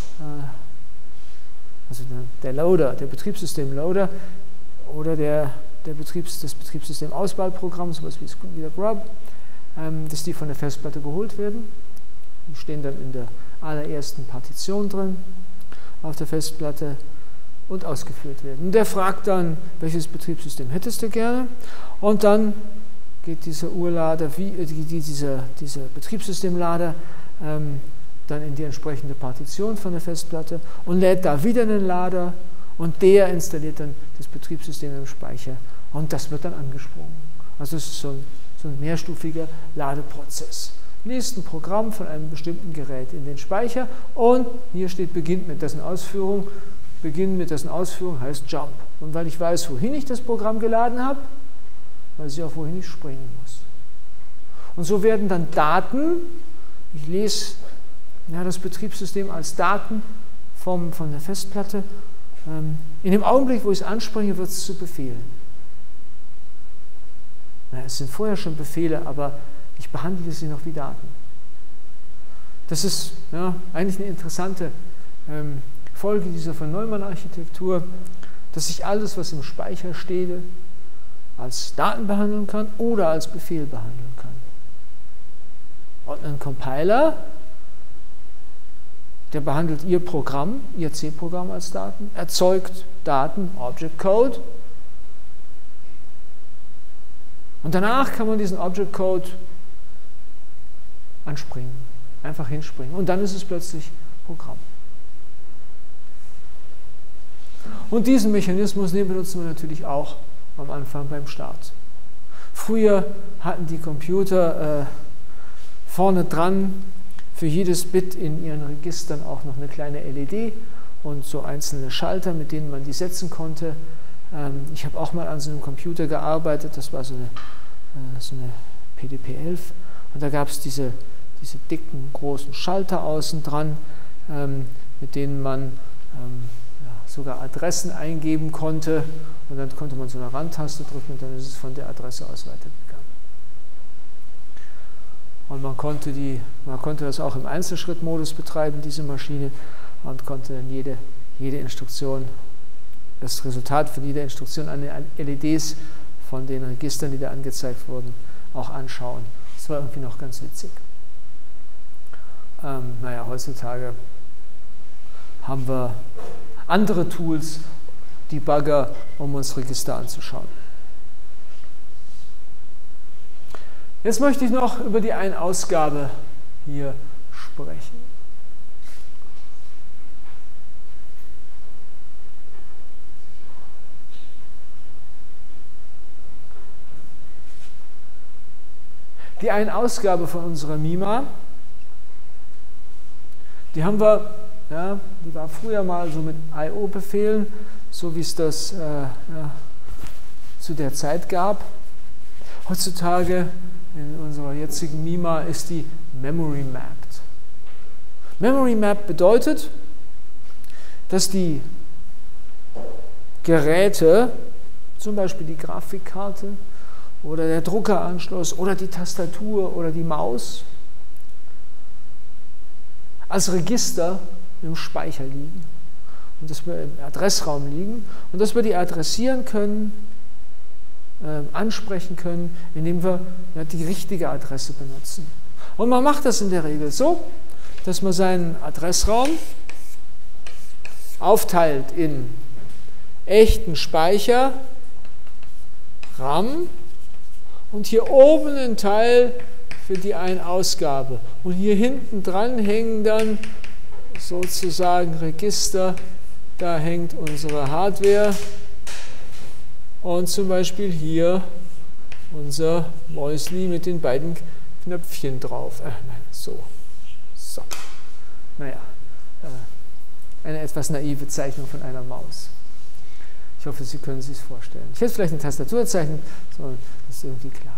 also der Loader, der Betriebssystemloader oder das Betriebssystemauswahlprogramm, sowas wie der Grub, dass die von der Festplatte geholt werden. Die stehen dann in der allerersten Partition drin auf der Festplatte und ausgeführt werden. Und der fragt dann, welches Betriebssystem hättest du gerne? Und dann geht dieser Urlader, dieser Betriebssystemlader dann in die entsprechende Partition von der Festplatte und lädt da wieder einen Lader und der installiert dann das Betriebssystem im Speicher und das wird dann angesprungen. Also es ist so ein mehrstufiger Ladeprozess. Liest ein Programm von einem bestimmten Gerät in den Speicher und hier steht beginnt mit dessen Ausführung. Beginn mit dessen Ausführung heißt Jump. Und weil ich weiß, wohin ich das Programm geladen habe, weiß ich auch, wohin ich springen muss. Und so werden dann Daten, ich lese das Betriebssystem als Daten von der Festplatte, in dem Augenblick, wo ich es anspringe, wird es zu Befehlen. Es sind vorher schon Befehle, aber ich behandle sie noch wie Daten. Das ist eigentlich eine interessante Folge dieser von Neumann-Architektur, dass ich alles, was im Speicher steht, als Daten behandeln kann oder als Befehl behandeln kann. Und ein Compiler, der behandelt Ihr Programm, Ihr C-Programm als Daten, erzeugt Daten, Object Code. Und danach kann man diesen Object Code anspringen, einfach hinspringen. Und dann ist es plötzlich Programm. Und diesen Mechanismus, den benutzen wir natürlich auch am Anfang beim Start. Früher hatten die Computer vorne dran für jedes Bit in ihren Registern auch noch eine kleine LED und so einzelne Schalter, mit denen man die setzen konnte. Ich habe auch mal an so einem Computer gearbeitet, das war so eine PDP-11 und da gab es diese dicken, großen Schalter außen dran, mit denen man sogar Adressen eingeben konnte und dann konnte man so eine Randtaste drücken und dann ist es von der Adresse aus weitergegangen. Und man konnte das auch im Einzelschrittmodus betreiben, diese Maschine, und konnte dann jede Instruktion, das Resultat von jeder Instruktion an den LEDs von den Registern, die da angezeigt wurden, auch anschauen. Das war irgendwie noch ganz witzig. Heutzutage haben wir andere Tools, Debugger, um uns Register anzuschauen. Jetzt möchte ich noch über die Ein-Ausgabe hier sprechen. Die Ein-Ausgabe von unserer MIMA, die haben wir, ja, die war früher mal so mit IO-Befehlen, so wie es das zu der Zeit gab. Heutzutage in unserer jetzigen MIMA ist die Memory Mapped. Memory Map bedeutet, dass die Geräte, zum Beispiel die Grafikkarte oder der Druckeranschluss oder die Tastatur oder die Maus, als Register im Speicher liegen und dass wir im Adressraum liegen und dass wir die adressieren können, ansprechen können, indem wir die richtige Adresse benutzen. Und man macht das in der Regel so, dass man seinen Adressraum aufteilt in echten Speicher, RAM, und hier oben einen Teil für die Ein-Ausgabe. Und hier hinten dran hängen dann sozusagen Register, da hängt unsere Hardware und zum Beispiel hier unser Mäusli mit den beiden Knöpfchen drauf. Nein, so. Naja, eine etwas naive Zeichnung von einer Maus. Ich hoffe, Sie können sich es vorstellen. Ich hätte vielleicht eine Tastatur zeichnen, sondern das ist irgendwie klarer.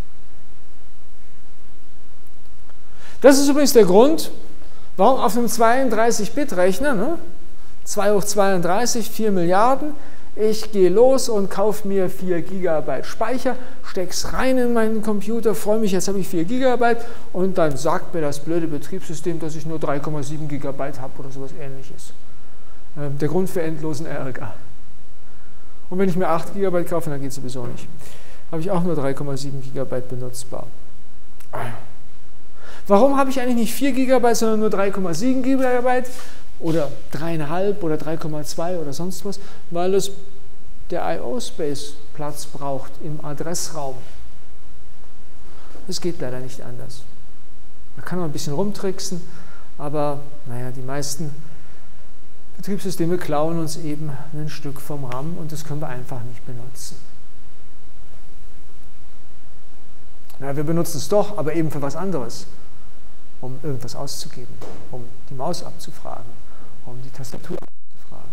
Das ist übrigens der Grund, warum auf einem 32-Bit-Rechner, 2 hoch 32, 4 Milliarden, ich gehe los und kaufe mir 4 GB Speicher, stecke es rein in meinen Computer, freue mich, jetzt habe ich 4 GB und dann sagt mir das blöde Betriebssystem, dass ich nur 3,7 GB habe oder sowas Ähnliches. Der Grund für endlosen Ärger. Und wenn ich mir 8 GB kaufe, dann geht es sowieso nicht. Habe ich auch nur 3,7 GB benutzbar. Warum habe ich eigentlich nicht 4 GB, sondern nur 3,7 GB oder 3,5 oder 3,2 oder sonst was? Weil es der IO-Space Platz braucht im Adressraum. Das geht leider nicht anders. Da kann man ein bisschen rumtricksen, aber naja, die meisten Betriebssysteme klauen uns eben ein Stück vom RAM und das können wir einfach nicht benutzen. Na, wir benutzen es doch, aber eben für was anderes. Um irgendwas auszugeben, um die Maus abzufragen, um die Tastatur abzufragen,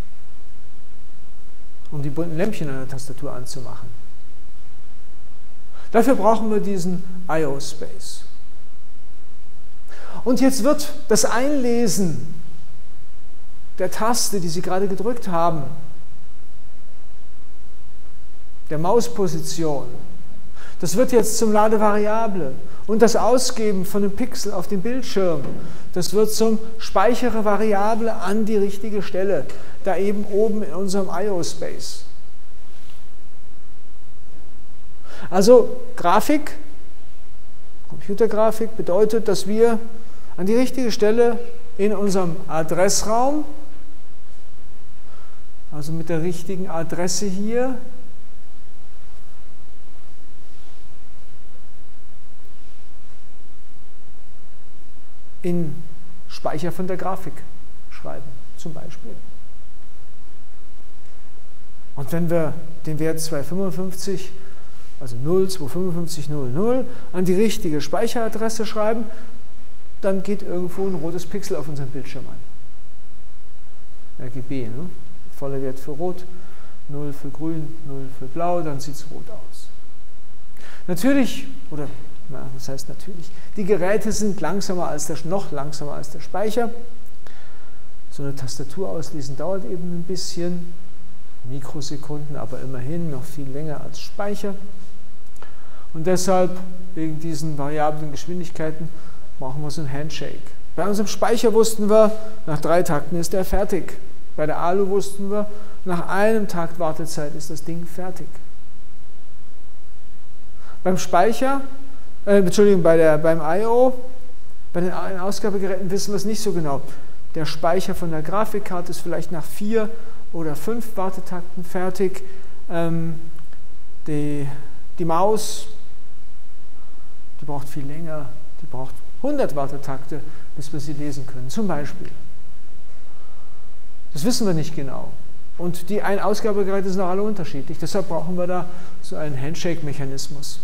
um die bunten Lämpchen an der Tastatur anzumachen. Dafür brauchen wir diesen IO-Space. Und jetzt wird das Einlesen der Taste, die Sie gerade gedrückt haben, der Mausposition, das wird jetzt zum Ladevariable. Und das Ausgeben von einem Pixel auf dem Bildschirm, das wird zum Speichere Variable an die richtige Stelle, da eben oben in unserem IO-Space. Also Grafik, Computergrafik bedeutet, dass wir an die richtige Stelle in unserem Adressraum, also mit der richtigen Adresse hier, in Speicher von der Grafik schreiben, zum Beispiel. Und wenn wir den Wert 255, also 0,255,00 an die richtige Speicheradresse schreiben, dann geht irgendwo ein rotes Pixel auf unseren Bildschirm an. RGB, ne? Voller Wert für Rot, 0 für Grün, 0 für Blau, dann sieht es rot aus. Natürlich, oder was heißt natürlich, die Geräte sind noch langsamer als der Speicher. So eine Tastatur auslesen dauert eben ein bisschen, Mikrosekunden, aber immerhin noch viel länger als Speicher. Und deshalb, wegen diesen variablen Geschwindigkeiten, brauchen wir so ein Handshake. Bei unserem Speicher wussten wir, nach 3 Takten ist der fertig. Bei der ALU wussten wir, nach einem Takt Wartezeit ist das Ding fertig. Beim Speicher, beim I/O, bei den Ausgabegeräten wissen wir es nicht so genau. Der Speicher von der Grafikkarte ist vielleicht nach 4 oder 5 Wartetakten fertig. Die Maus die braucht viel länger, die braucht 100 Wartetakte, bis wir sie lesen können, zum Beispiel. Das wissen wir nicht genau. Und die Ein-Ausgabegeräte sind auch alle unterschiedlich, deshalb brauchen wir da so einen Handshake-Mechanismus.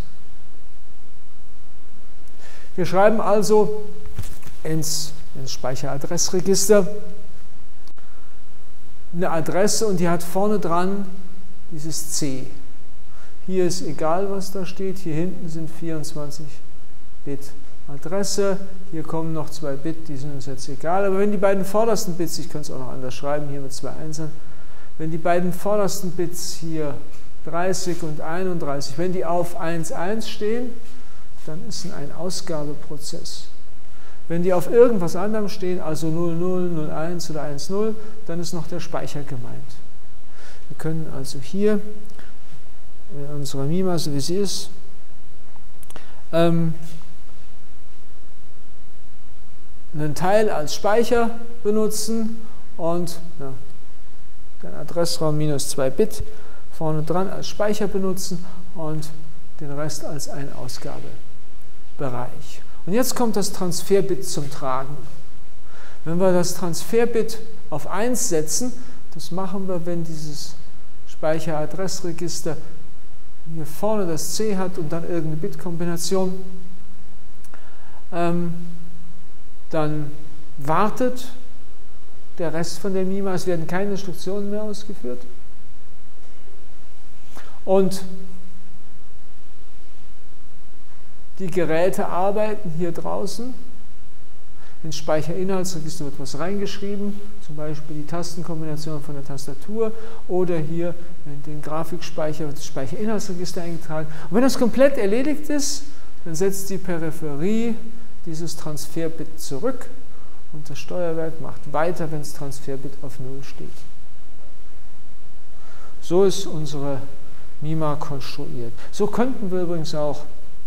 Wir schreiben also ins Speicheradressregister eine Adresse und die hat vorne dran dieses C. Hier ist egal, was da steht, hier hinten sind 24 Bit Adresse, hier kommen noch 2 Bit, die sind uns jetzt egal, aber wenn die beiden vordersten Bits, ich könnte es auch noch anders schreiben, hier mit 2 Einsen, wenn die beiden vordersten Bits hier 30 und 31, wenn die auf 1,1 stehen, dann ist ein Ausgabeprozess. Wenn die auf irgendwas anderem stehen, also 00, 01 oder 10, dann ist noch der Speicher gemeint. Wir können also hier in unserer MIMA, so wie sie ist, einen Teil als Speicher benutzen und den Adressraum minus 2 Bit vorne dran als Speicher benutzen und den Rest als ein Ausgabebereich. Und jetzt kommt das Transferbit zum Tragen. Wenn wir das Transferbit auf 1 setzen, das machen wir, wenn dieses Speicheradressregister hier vorne das C hat und dann irgendeine Bitkombination, dann wartet der Rest von der MIMA, es werden keine Instruktionen mehr ausgeführt. Und die Geräte arbeiten hier draußen. Ins Speicherinhaltsregister wird was reingeschrieben, zum Beispiel die Tastenkombination von der Tastatur oder hier in den Grafikspeicher wird das Speicherinhaltsregister eingetragen. Und wenn das komplett erledigt ist, dann setzt die Peripherie dieses Transferbit zurück und das Steuerwerk macht weiter, wenn das Transferbit auf 0 steht. So ist unsere MIMA konstruiert. So könnten wir übrigens auch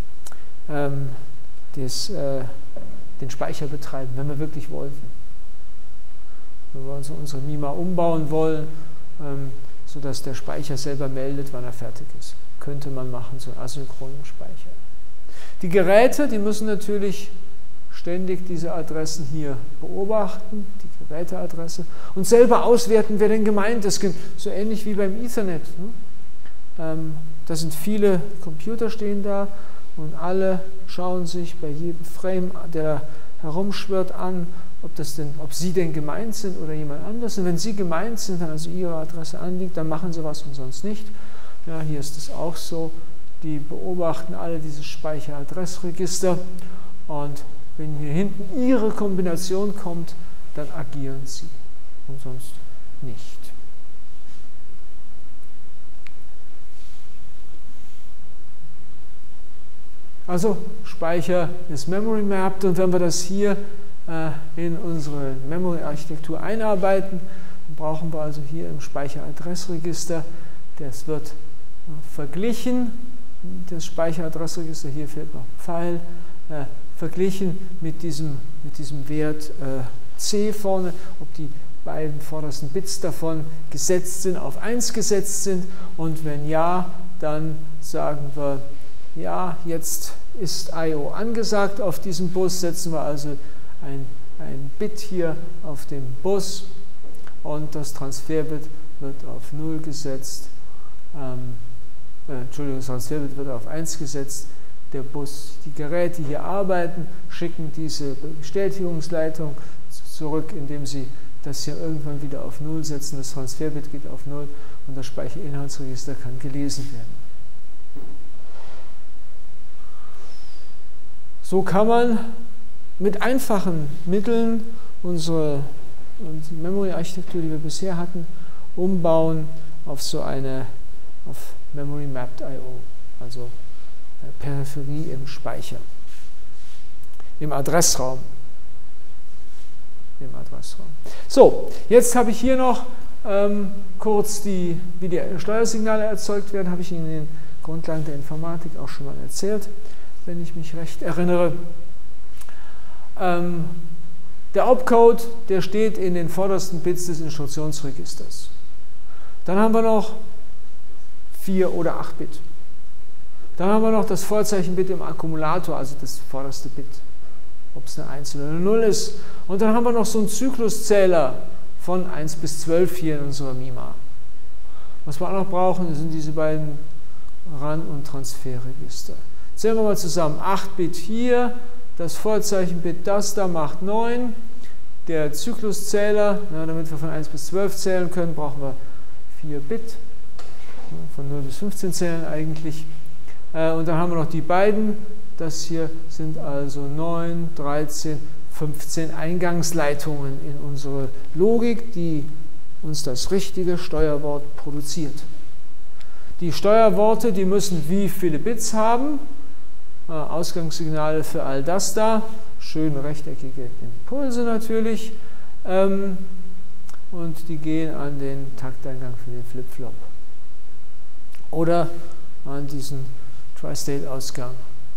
den Speicher betreiben, wenn wir wirklich wollten. Wenn wir unsere MIMA umbauen wollen, sodass der Speicher selber meldet, wann er fertig ist. Könnte man machen, so einen asynchronen Speicher. Die Geräte, die müssen natürlich ständig diese Adressen hier beobachten, die Geräteadresse, und selber auswerten, wer denn gemeint ist. So ähnlich wie beim Ethernet. Da sind viele Computer stehen da und alle schauen sich bei jedem Frame, der herumschwirrt, an, ob sie denn gemeint sind oder jemand anders. Und wenn sie gemeint sind, wenn also ihre Adresse anliegt, dann machen sie was und sonst nicht. Ja, hier ist es auch so. Die beobachten alle dieses Speicheradressregister und wenn hier hinten ihre Kombination kommt, dann agieren sie und sonst nicht. Also Speicher ist Memory Mapped und wenn wir das hier in unsere Memory-Architektur einarbeiten, dann brauchen wir also hier im Speicheradressregister, das wird verglichen, das Speicheradressregister, hier fehlt noch ein Pfeil, verglichen mit diesem Wert C vorne, ob die beiden vordersten Bits davon gesetzt sind, auf 1 gesetzt sind und wenn ja, dann sagen wir, ja, jetzt ist I/O angesagt auf diesem Bus, setzen wir also ein Bit hier auf den Bus und das Transferbit wird auf 0 gesetzt, das Transferbit wird auf 1 gesetzt, der Bus, die Geräte hier arbeiten, schicken diese Bestätigungsleitung zurück, indem sie das hier irgendwann wieder auf 0 setzen, das Transferbit geht auf 0 und das Speicherinhaltsregister kann gelesen werden. So kann man mit einfachen Mitteln unsere Memory-Architektur, die wir bisher hatten, umbauen auf so eine Memory Mapped I/O, also Peripherie im Speicher, im Adressraum. So, jetzt habe ich hier noch kurz wie die Steuersignale erzeugt werden, habe ich Ihnen in den Grundlagen der Informatik auch schon mal erzählt, wenn ich mich recht erinnere. Der Opcode, der steht in den vordersten Bits des Instruktionsregisters. Dann haben wir noch 4 oder 8 Bit. Dann haben wir noch das Vorzeichenbit im Akkumulator, also das vorderste Bit, ob es eine 1 oder eine 0 ist. Und dann haben wir noch so einen Zykluszähler von 1 bis 12 hier in unserer MIMA. Was wir auch noch brauchen, sind diese beiden Rand- und Transferregister. Zählen wir mal zusammen. 8 Bit hier, das Vorzeichenbit, das da macht 9. Der Zykluszähler, damit wir von 1 bis 12 zählen können, brauchen wir 4 Bit. Von 0 bis 15 zählen eigentlich. Und dann haben wir noch die beiden. Das hier sind also 9, 13, 15 Eingangsleitungen in unsere Logik, die uns das richtige Steuerwort produziert. Die Steuerworte, die müssen wie viele Bits haben? Ausgangssignale für all das da. Schön rechteckige Impulse natürlich. Und die gehen an den Takteingang für den Flip-Flop. Oder an diesen Tri-State-Ausgang,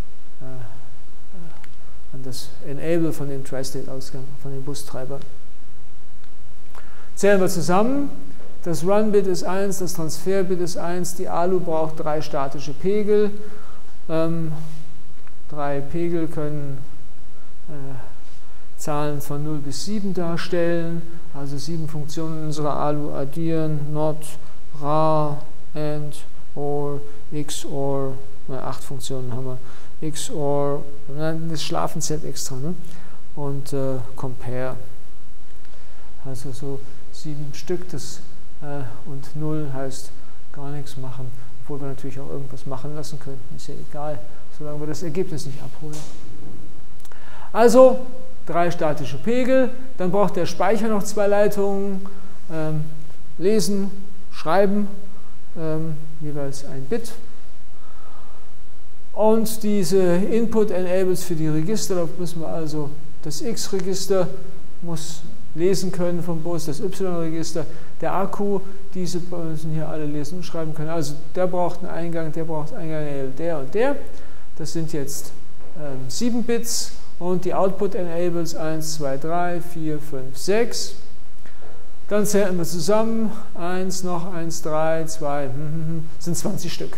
an das Enable von dem Tri-State-Ausgang, von dem Bustreiber. Zählen wir zusammen. Das Run-Bit ist 1, das Transfer-Bit ist 1, die ALU braucht 3 statische Pegel. 3 Pegel können Zahlen von 0 bis 7 darstellen, also 7 Funktionen unserer ALU addieren, not, ra, and, or, XOR, 8 Funktionen haben wir, XOR, das Schlafen zählt extra, ne? Und compare, also so 7 Stück, und 0 heißt gar nichts machen, obwohl wir natürlich auch irgendwas machen lassen könnten, ist ja egal, solange wir das Ergebnis nicht abholen. Also 3 statische Pegel, dann braucht der Speicher noch 2 Leitungen, lesen, schreiben, jeweils ein Bit. Und diese Input-Enables für die Register, da müssen wir also das X-Register muss lesen können vom Bus, das Y-Register, der Akku, diese müssen hier alle lesen und schreiben können. Also der braucht einen Eingang, der braucht Eingang, der und der. Das sind jetzt 7 Bits und die Output-Enables 1, 2, 3, 4, 5, 6. Dann zählen wir zusammen, 1, noch 1, 3, 2, sind 20 Stück.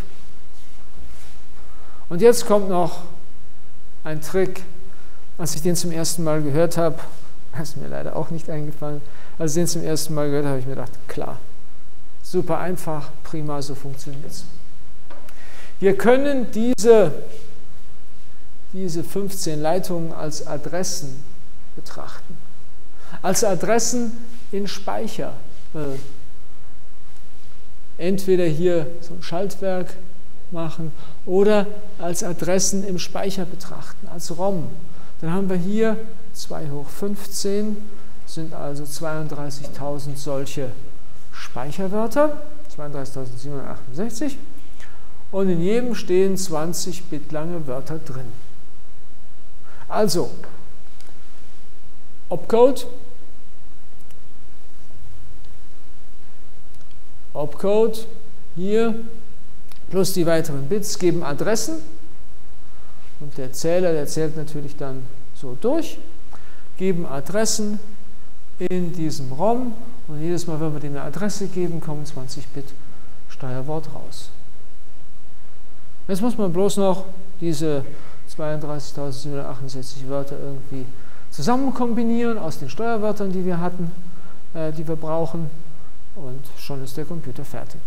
Und jetzt kommt noch ein Trick. Als ich den zum ersten Mal gehört habe, ist mir leider auch nicht eingefallen, als ich den zum ersten Mal gehört habe, habe ich mir gedacht, klar, super einfach, prima, so funktioniert es. Wir können diese 15 Leitungen als Adressen betrachten. Als Adressen in Speicher. Entweder hier so ein Schaltwerk machen oder als Adressen im Speicher betrachten, als ROM. Dann haben wir hier 2 hoch 15, sind also 32.000 solche Speicherwörter, 32.768, und in jedem stehen 20 Bit lange Wörter drin. Also, Opcode hier plus die weiteren Bits geben Adressen und der Zähler, der zählt natürlich dann so durch, geben Adressen in diesem ROM und jedes Mal, wenn wir dem eine Adresse geben, kommen 20 Bit Steuerwort raus. Jetzt muss man bloß noch diese 32.768 Wörter irgendwie zusammen kombinieren aus den Steuerwörtern, die wir hatten, die wir brauchen, und schon ist der Computer fertig.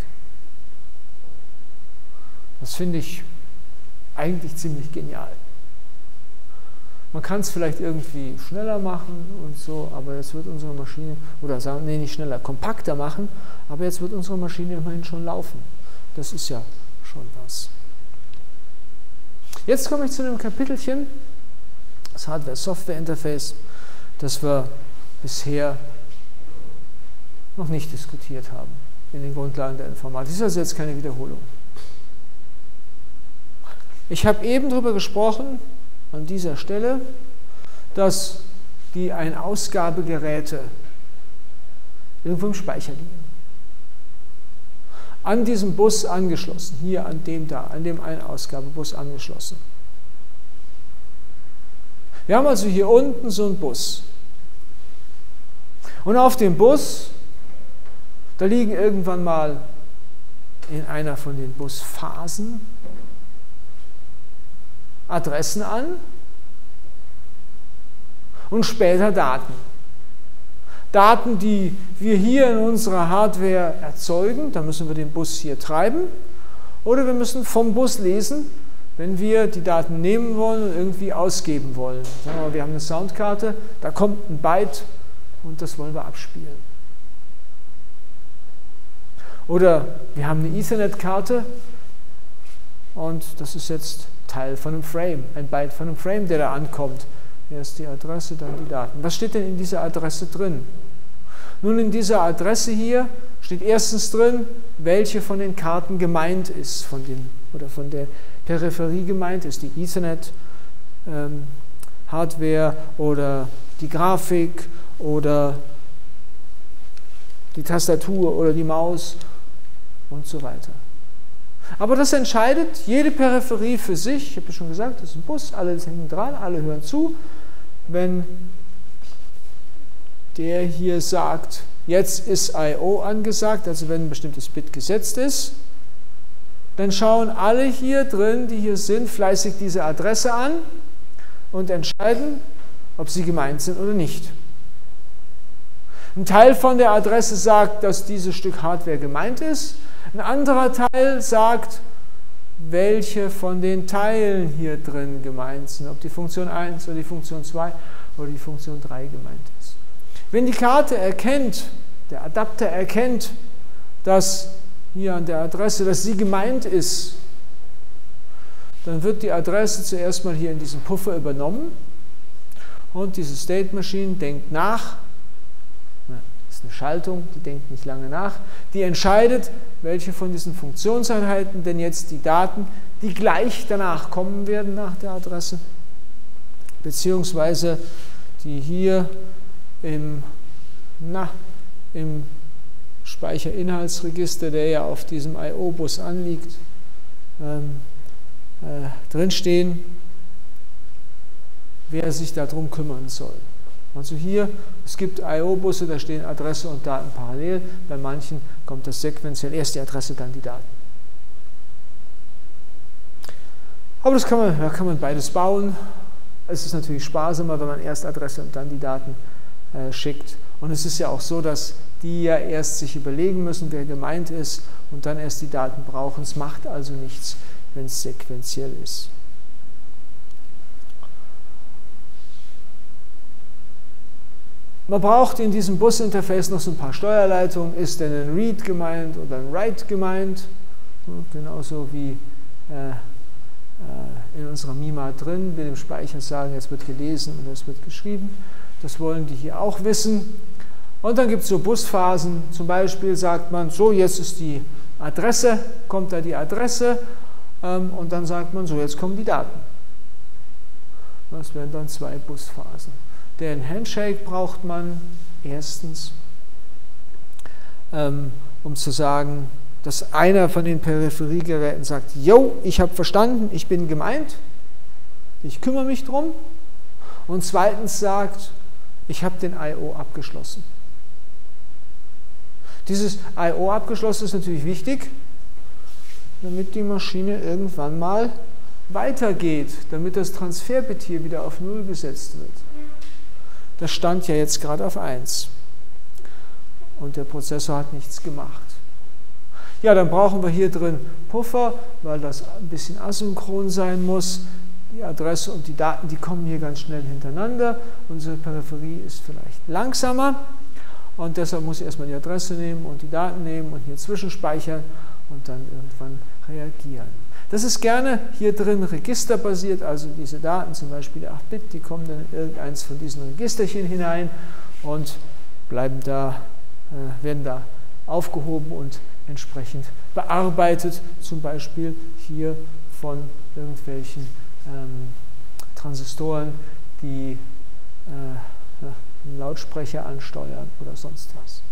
Das finde ich eigentlich ziemlich genial. Man kann es vielleicht irgendwie schneller machen und so, aber jetzt wird unsere Maschine, oder sagen, nee, nicht schneller, kompakter machen, aber jetzt wird unsere Maschine immerhin schon laufen. Das ist ja schon was. Jetzt komme ich zu einem Kapitelchen, das Hardware-Software-Interface, das wir bisher noch nicht diskutiert haben in den Grundlagen der Informatik. Das ist also jetzt keine Wiederholung. Ich habe eben darüber gesprochen, an dieser Stelle, dass die Ein-Ausgabegeräte irgendwo im Speicher liegen. An diesem Bus angeschlossen, hier an dem da, an dem Ein-Ausgabebus angeschlossen. Wir haben also hier unten so einen Bus. Und auf dem Bus, da liegen irgendwann mal in einer von den Busphasen Adressen an und später Daten. Daten, die wir hier in unserer Hardware erzeugen, da müssen wir den Bus hier treiben, oder wir müssen vom Bus lesen, wenn wir die Daten nehmen wollen und irgendwie ausgeben wollen. Sagen wir mal, wir haben eine Soundkarte, da kommt ein Byte und das wollen wir abspielen. Oder wir haben eine Ethernet-Karte und das ist jetzt Teil von einem Frame, ein Byte von einem Frame, der da ankommt. Erst die Adresse, dann die Daten. Was steht denn in dieser Adresse drin? Nun, in dieser Adresse hier steht erstens drin, welche von den Karten gemeint ist, von der Peripherie gemeint ist, die Ethernet-Hardware oder die Grafik oder die Tastatur oder die Maus und so weiter. Aber das entscheidet jede Peripherie für sich. Ich habe ja schon gesagt, das ist ein Bus, alle hängen dran, alle hören zu. Wenn der hier sagt, jetzt ist I/O angesagt, also wenn ein bestimmtes Bit gesetzt ist, dann schauen alle hier drin, die hier sind, fleißig diese Adresse an und entscheiden, ob sie gemeint sind oder nicht. Ein Teil von der Adresse sagt, dass dieses Stück Hardware gemeint ist. Ein anderer Teil sagt, welche von den Teilen hier drin gemeint sind, ob die Funktion 1 oder die Funktion 2 oder die Funktion 3 gemeint ist. Wenn die Karte erkennt, der Adapter erkennt, dass hier an der Adresse, dass sie gemeint ist, dann wird die Adresse zuerst mal hier in diesen Puffer übernommen und diese State Machine denkt nach. Das ist eine Schaltung, die denkt nicht lange nach. Die entscheidet, welche von diesen Funktionseinheiten denn jetzt die Daten, die gleich danach kommen werden nach der Adresse, beziehungsweise die hier im Speicherinhaltsregister, der ja auf diesem I/O-Bus anliegt, drinstehen, wer sich darum kümmern soll. Also hier, es gibt I/O-Busse, da stehen Adresse und Daten parallel. Bei manchen kommt das sequenziell, erst die Adresse, dann die Daten. Aber da kann man beides bauen. Es ist natürlich sparsamer, wenn man erst Adresse und dann die Daten schickt. Und es ist ja auch so, dass die ja erst sich überlegen müssen, wer gemeint ist und dann erst die Daten brauchen. Es macht also nichts, wenn es sequenziell ist. Man braucht in diesem Businterface noch so ein paar Steuerleitungen. Ist denn ein Read gemeint oder ein Write gemeint? Genauso wie in unserer MIMA drin, wir dem Speicher sagen, jetzt wird gelesen und es wird geschrieben. Das wollen die hier auch wissen. Und dann gibt es so Busphasen. Zum Beispiel sagt man, so jetzt ist die Adresse, kommt da die Adresse und dann sagt man, so jetzt kommen die Daten. Das wären dann 2 Busphasen. Den Handshake braucht man erstens, um zu sagen, dass einer von den Peripheriegeräten sagt, yo, ich habe verstanden, ich bin gemeint, ich kümmere mich drum. Und zweitens sagt, ich habe den I/O abgeschlossen. Dieses I/O abgeschlossen ist natürlich wichtig, damit die Maschine irgendwann mal weitergeht, damit das Transferbit hier wieder auf 0 gesetzt wird. Das stand ja jetzt gerade auf 1 und der Prozessor hat nichts gemacht. Ja, dann brauchen wir hier drin Puffer, weil das ein bisschen asynchron sein muss. Die Adresse und die Daten, die kommen hier ganz schnell hintereinander. Unsere Peripherie ist vielleicht langsamer und deshalb muss ich erstmal die Adresse nehmen und die Daten nehmen und hier zwischenspeichern und dann irgendwann reagieren. Das ist gerne hier drin registerbasiert, also diese Daten, zum Beispiel die 8-Bit, die kommen dann in irgendeins von diesen Registerchen hinein und bleiben da, werden da aufgehoben und entsprechend bearbeitet, zum Beispiel hier von irgendwelchen Transistoren, die einen Lautsprecher ansteuern oder sonst was.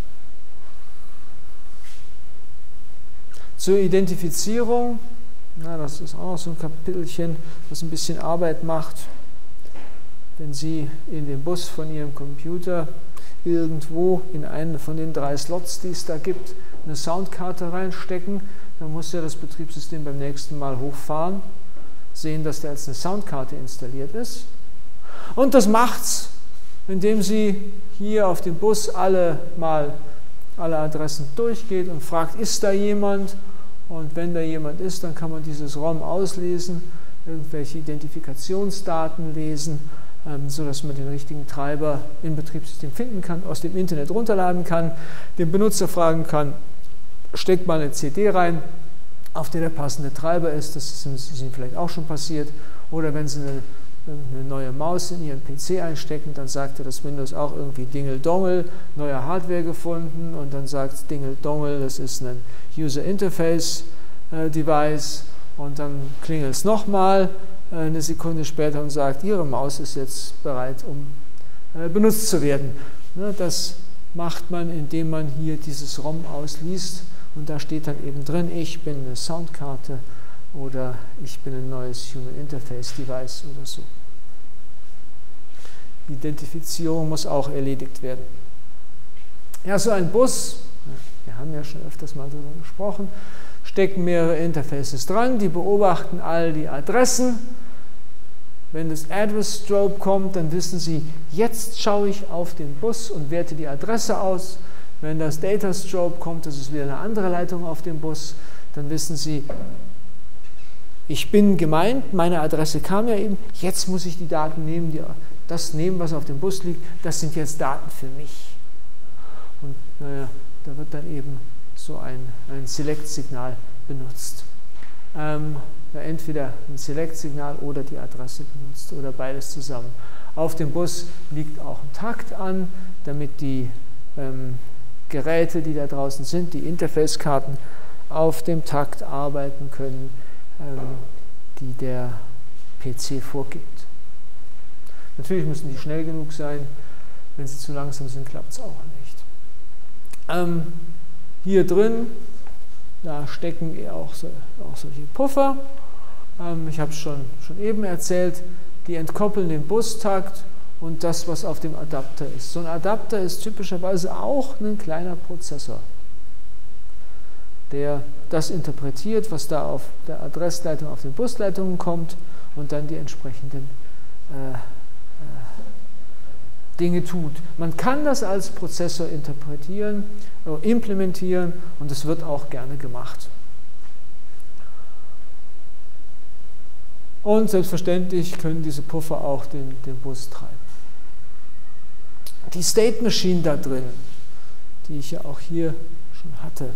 Zur Identifizierung, na, das ist auch noch so ein Kapitelchen, das ein bisschen Arbeit macht. Wenn Sie in den Bus von Ihrem Computer irgendwo in einen von den 3 Slots, die es da gibt, eine Soundkarte reinstecken, dann muss ja das Betriebssystem beim nächsten Mal hochfahren sehen, dass der als eine Soundkarte installiert ist. Und das macht's, indem Sie hier auf dem Bus alle Adressen durchgeht und fragt, ist da jemand? Und wenn da jemand ist, dann kann man dieses ROM auslesen, irgendwelche Identifikationsdaten lesen, sodass man den richtigen Treiber im Betriebssystem finden kann, aus dem Internet runterladen kann, den Benutzer fragen kann, steckt mal eine CD rein, auf der passende Treiber ist, das ist Ihnen vielleicht auch schon passiert, oder wenn Sie eine neue Maus in Ihren PC einstecken, dann sagt das Windows auch irgendwie Dingle-Dongle, neue Hardware gefunden, und dann sagt Dingle-Dongle, das ist ein User Interface Device, und dann klingelt es nochmal eine Sekunde später und sagt, Ihre Maus ist jetzt bereit, um benutzt zu werden. Das macht man, indem man hier dieses ROM ausliest, und da steht dann eben drin, ich bin eine Soundkarte oder ich bin ein neues Human Interface Device oder so. Die Identifizierung muss auch erledigt werden. Ja, so ein Bus, wir haben ja schon öfters mal darüber gesprochen, stecken mehrere Interfaces dran, die beobachten all die Adressen. Wenn das Address Strobe kommt, dann wissen Sie, jetzt schaue ich auf den Bus und werte die Adresse aus. Wenn das Data Strobe kommt, das ist wieder eine andere Leitung auf dem Bus, dann wissen Sie, ich bin gemeint, meine Adresse kam ja eben, jetzt muss ich die Daten nehmen, das nehmen, was auf dem Bus liegt, das sind jetzt Daten für mich. Und naja, da wird dann eben so ein Select-Signal benutzt. Entweder ein Select-Signal oder die Adresse benutzt oder beides zusammen. Auf dem Bus liegt auch ein Takt an, damit die Geräte, die da draußen sind, die Interface-Karten, auf dem Takt arbeiten können, die der PC vorgibt. Natürlich müssen die schnell genug sein. Wenn sie zu langsam sind, klappt es auch nicht. Hier drin, da stecken auch solche Puffer. Ich habe es schon eben erzählt, die entkoppeln den Bustakt und das, was auf dem Adapter ist. So ein Adapter ist typischerweise auch ein kleiner Prozessor, der das interpretiert, was da auf der Adressleitung, auf den Busleitungen kommt, und dann die entsprechenden Dinge tut. Man kann das als Prozessor interpretieren, implementieren, und das wird auch gerne gemacht. Und selbstverständlich können diese Puffer auch den Bus treiben. Die State Machine da drin, die ich ja auch hier schon hatte,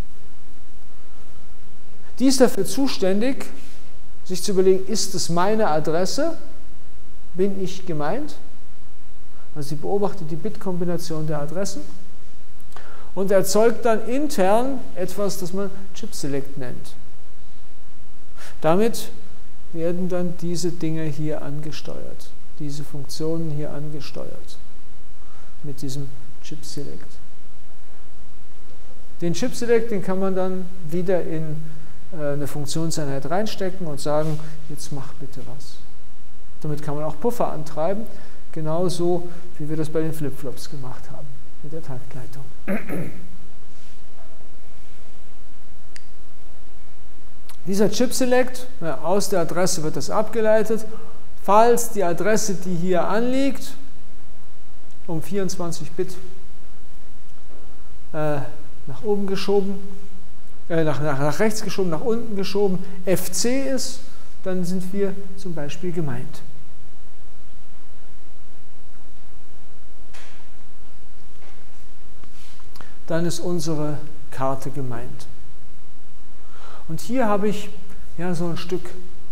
die ist dafür zuständig, sich zu überlegen, ist es meine Adresse? Bin ich gemeint? Also sie beobachtet die Bitkombination der Adressen und erzeugt dann intern etwas, das man Chip Select nennt. Damit werden dann diese Dinge hier angesteuert, diese Funktionen hier angesteuert mit diesem Chip Select. Den Chip Select, den kann man dann wieder in eine Funktionseinheit reinstecken und sagen, jetzt mach bitte was. Damit kann man auch Puffer antreiben, genauso wie wir das bei den Flipflops gemacht haben, mit der Taktleitung. Dieser Chip Select, aus der Adresse wird das abgeleitet, falls die Adresse, die hier anliegt, um 24 Bit nach oben geschoben, nach rechts geschoben, nach unten geschoben, FC ist, dann sind wir zum Beispiel gemeint. Dann ist unsere Karte gemeint. Und hier habe ich ja so ein Stück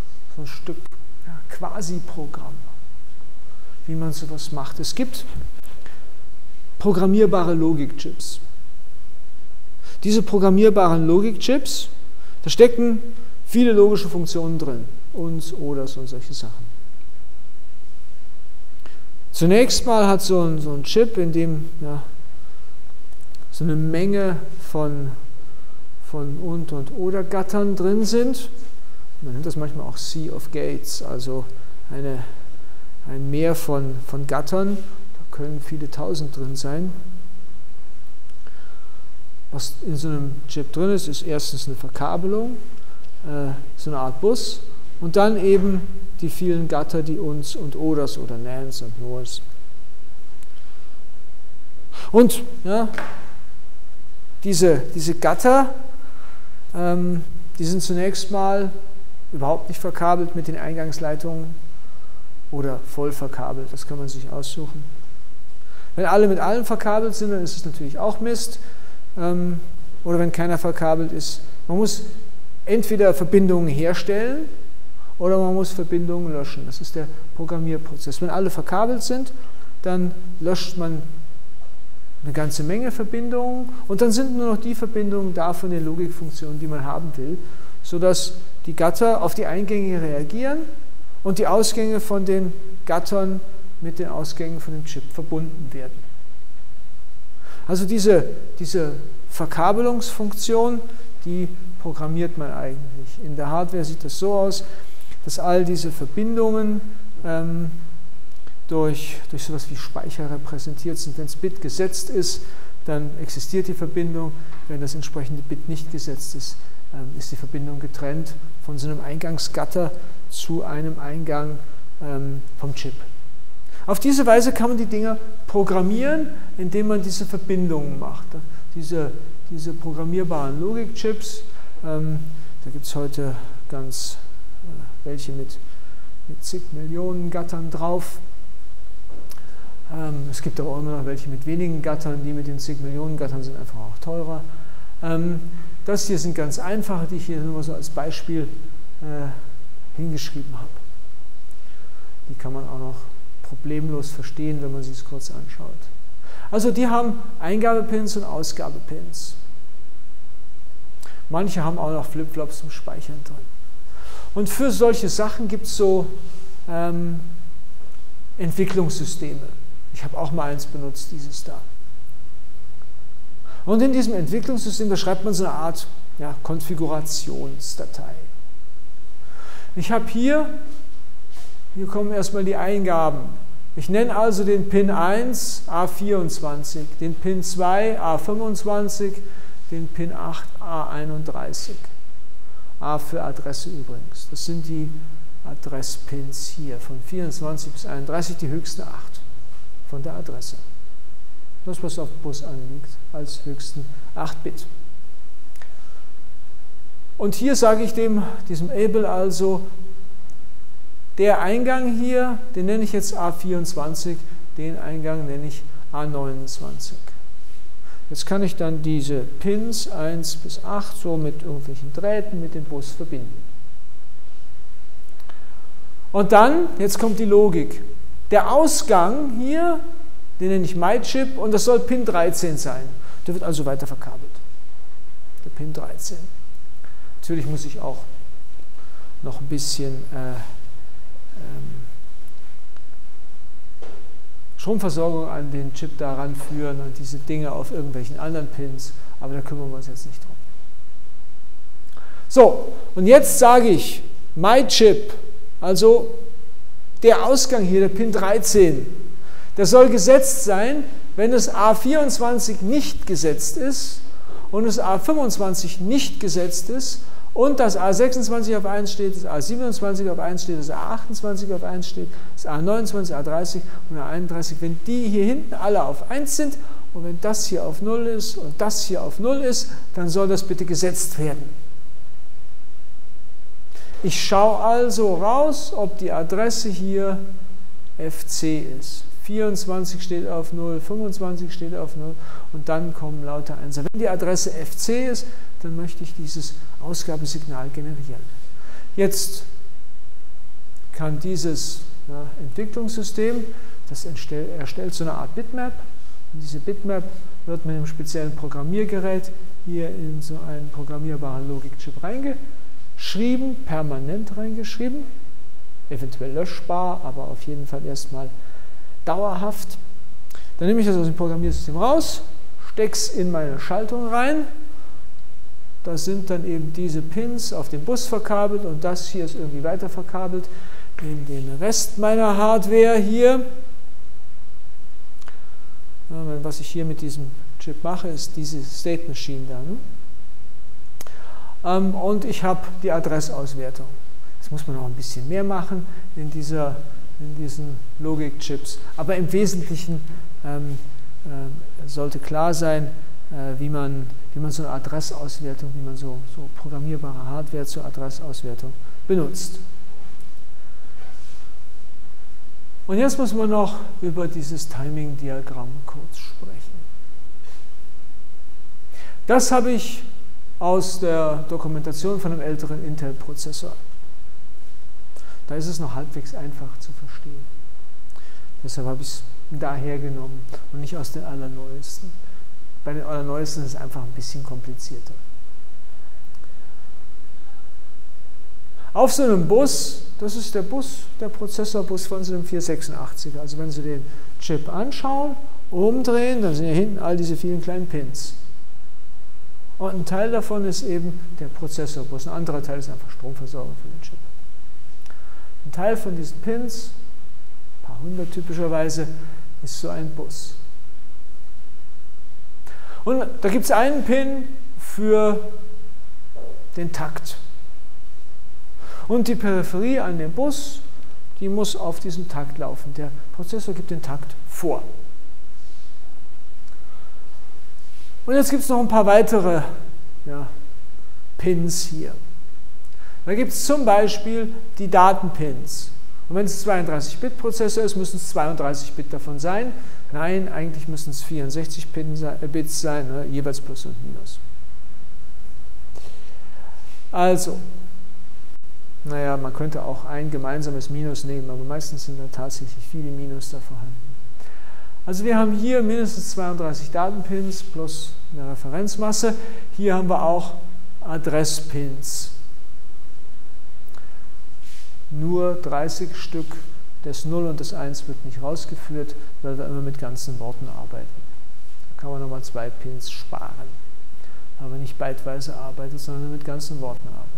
Quasi-Programm, wie man sowas macht. Es gibt programmierbare Logikchips. Diese programmierbaren Logikchips, da stecken viele logische Funktionen drin, uns, Oders und solche Sachen. Zunächst mal hat so ein Chip, in dem so eine Menge von Und- und Oder-Gattern drin sind. Man nennt das manchmal auch Sea of Gates, also ein Meer von Gattern. Da können viele Tausend drin sein. Was in so einem Chip drin ist, ist erstens eine Verkabelung, so eine Art Bus, und dann eben die vielen Gatter, die Uns und Oders oder Nans und Nors. Und ja, diese Gatter, die sind zunächst mal überhaupt nicht verkabelt mit den Eingangsleitungen oder voll verkabelt, das kann man sich aussuchen. Wenn alle mit allem verkabelt sind, dann ist es natürlich auch Mist. Oder wenn keiner verkabelt ist. Man muss entweder Verbindungen herstellen oder man muss Verbindungen löschen. Das ist der Programmierprozess. Wenn alle verkabelt sind, dann löscht man eine ganze Menge Verbindungen und dann sind nur noch die Verbindungen da von den Logikfunktionen, die man haben will, sodass die Gatter auf die Eingänge reagieren und die Ausgänge von den Gattern mit den Ausgängen von dem Chip verbunden werden. Also diese Verkabelungsfunktion, die programmiert man eigentlich. In der Hardware sieht das so aus, dass all diese Verbindungen durch sowas wie Speicher repräsentiert sind. Wenn das Bit gesetzt ist, dann existiert die Verbindung. Wenn das entsprechende Bit nicht gesetzt ist, ist die Verbindung getrennt von so einem Eingangsgatter zu einem Eingang vom Chip. Auf diese Weise kann man die Dinger programmieren, indem man diese Verbindungen macht. Diese programmierbaren Logikchips, da gibt es heute ganz welche mit zig Millionen Gattern drauf. Es gibt aber auch immer noch welche mit wenigen Gattern, die mit den zig Millionen Gattern sind einfach auch teurer. Das hier sind ganz einfache, die ich hier nur so als Beispiel hingeschrieben habe. Die kann man auch noch problemlos verstehen, wenn man sich es kurz anschaut. Also die haben Eingabepins und Ausgabepins. Manche haben auch noch Flipflops zum Speichern drin. Und für solche Sachen gibt es so Entwicklungssysteme. Ich habe auch mal eins benutzt, dieses da. Und in diesem Entwicklungssystem, da schreibt man so eine Art Konfigurationsdatei. Ich habe hier kommen erstmal die Eingaben. Ich nenne also den Pin 1 A24, den Pin 2 A25, den Pin 8 A31. A für Adresse übrigens. Das sind die Adresspins hier, von 24 bis 31, die höchsten 8 von der Adresse. Das, was auf dem Bus anliegt, als höchsten 8 Bit. Und hier sage ich diesem Able also, der Eingang hier, den nenne ich jetzt A24, den Eingang nenne ich A29. Jetzt kann ich dann diese Pins 1 bis 8 so mit irgendwelchen Drähten mit dem Bus verbinden. Und dann, jetzt kommt die Logik. Der Ausgang hier, den nenne ich MyChip und das soll Pin 13 sein. Der wird also weiter verkabelt. Der Pin 13. Natürlich muss ich auch noch ein bisschen Stromversorgung an den Chip daran führen und diese Dinge auf irgendwelchen anderen Pins, aber da kümmern wir uns jetzt nicht drum. So, und jetzt sage ich, MyChip, also der Ausgang hier, der Pin 13, der soll gesetzt sein, wenn das A24 nicht gesetzt ist und das A25 nicht gesetzt ist und das A26 auf 1 steht, das A27 auf 1 steht, das A28 auf 1 steht, das A29, A30 und A31, wenn die hier hinten alle auf 1 sind und wenn das hier auf 0 ist und das hier auf 0 ist, dann soll das bitte gesetzt werden. Ich schaue also raus, ob die Adresse hier FC ist. 24 steht auf 0, 25 steht auf 0 und dann kommen lauter Einser. Wenn die Adresse FC ist, dann möchte ich dieses Ausgabesignal generieren. Jetzt kann dieses Entwicklungssystem, das erstellt so eine Art Bitmap und diese Bitmap wird mit einem speziellen Programmiergerät hier in so einen programmierbaren Logikchip reingeschrieben, permanent reingeschrieben, eventuell löschbar, aber auf jeden Fall erstmal dauerhaft. Dann nehme ich das aus dem Programmiersystem raus, stecke es in meine Schaltung rein. Da sind dann eben diese Pins auf den Bus verkabelt und das hier ist irgendwie weiter verkabelt in den Rest meiner Hardware hier. Was ich hier mit diesem Chip mache, ist diese State Machine da. Und ich habe die Adressauswertung. Jetzt Das muss man auch ein bisschen mehr machen in diesen Logikchips. Aber im Wesentlichen sollte klar sein, wie man so eine Adressauswertung, wie man so programmierbare Hardware zur Adressauswertung benutzt. Und jetzt muss man noch über dieses Timing-Diagramm kurz sprechen. Das habe ich aus der Dokumentation von einem älteren Intel-Prozessor. Da ist es noch halbwegs einfach zu verstehen. Deshalb habe ich es daher genommen und nicht aus den allerneuesten. Bei den allerneuesten ist es einfach ein bisschen komplizierter. Auf so einem Bus, das ist der Prozessorbus von so einem 486er. Also wenn Sie den Chip anschauen, umdrehen, dann sind ja hinten all diese vielen kleinen Pins. Und ein Teil davon ist eben der Prozessorbus. Ein anderer Teil ist einfach Stromversorgung für den Chip. Ein Teil von diesen Pins, ein paar hundert typischerweise, ist so ein Bus. Und da gibt es einen Pin für den Takt. Und die Peripherie an dem Bus, die muss auf diesem Takt laufen. Der Prozessor gibt den Takt vor. Und jetzt gibt es noch ein paar weitere Pins hier. Da gibt es zum Beispiel die Datenpins. Und wenn es ein 32-Bit-Prozessor ist, müssen es 32 Bit davon sein. Nein, eigentlich müssen es 64 Bits sein, ne? Jeweils Plus und Minus. Also, naja, man könnte auch ein gemeinsames Minus nehmen, aber meistens sind da tatsächlich viele Minus da vorhanden. Also wir haben hier mindestens 32 Datenpins plus eine Referenzmasse. Hier haben wir auch Adresspins. Nur 30 Stück, das 0 und das 1 wird nicht rausgeführt, weil wir immer mit ganzen Worten arbeiten. Da kann man nochmal 2 Pins sparen, aber nicht byteweise arbeitet, sondern mit ganzen Worten arbeitet.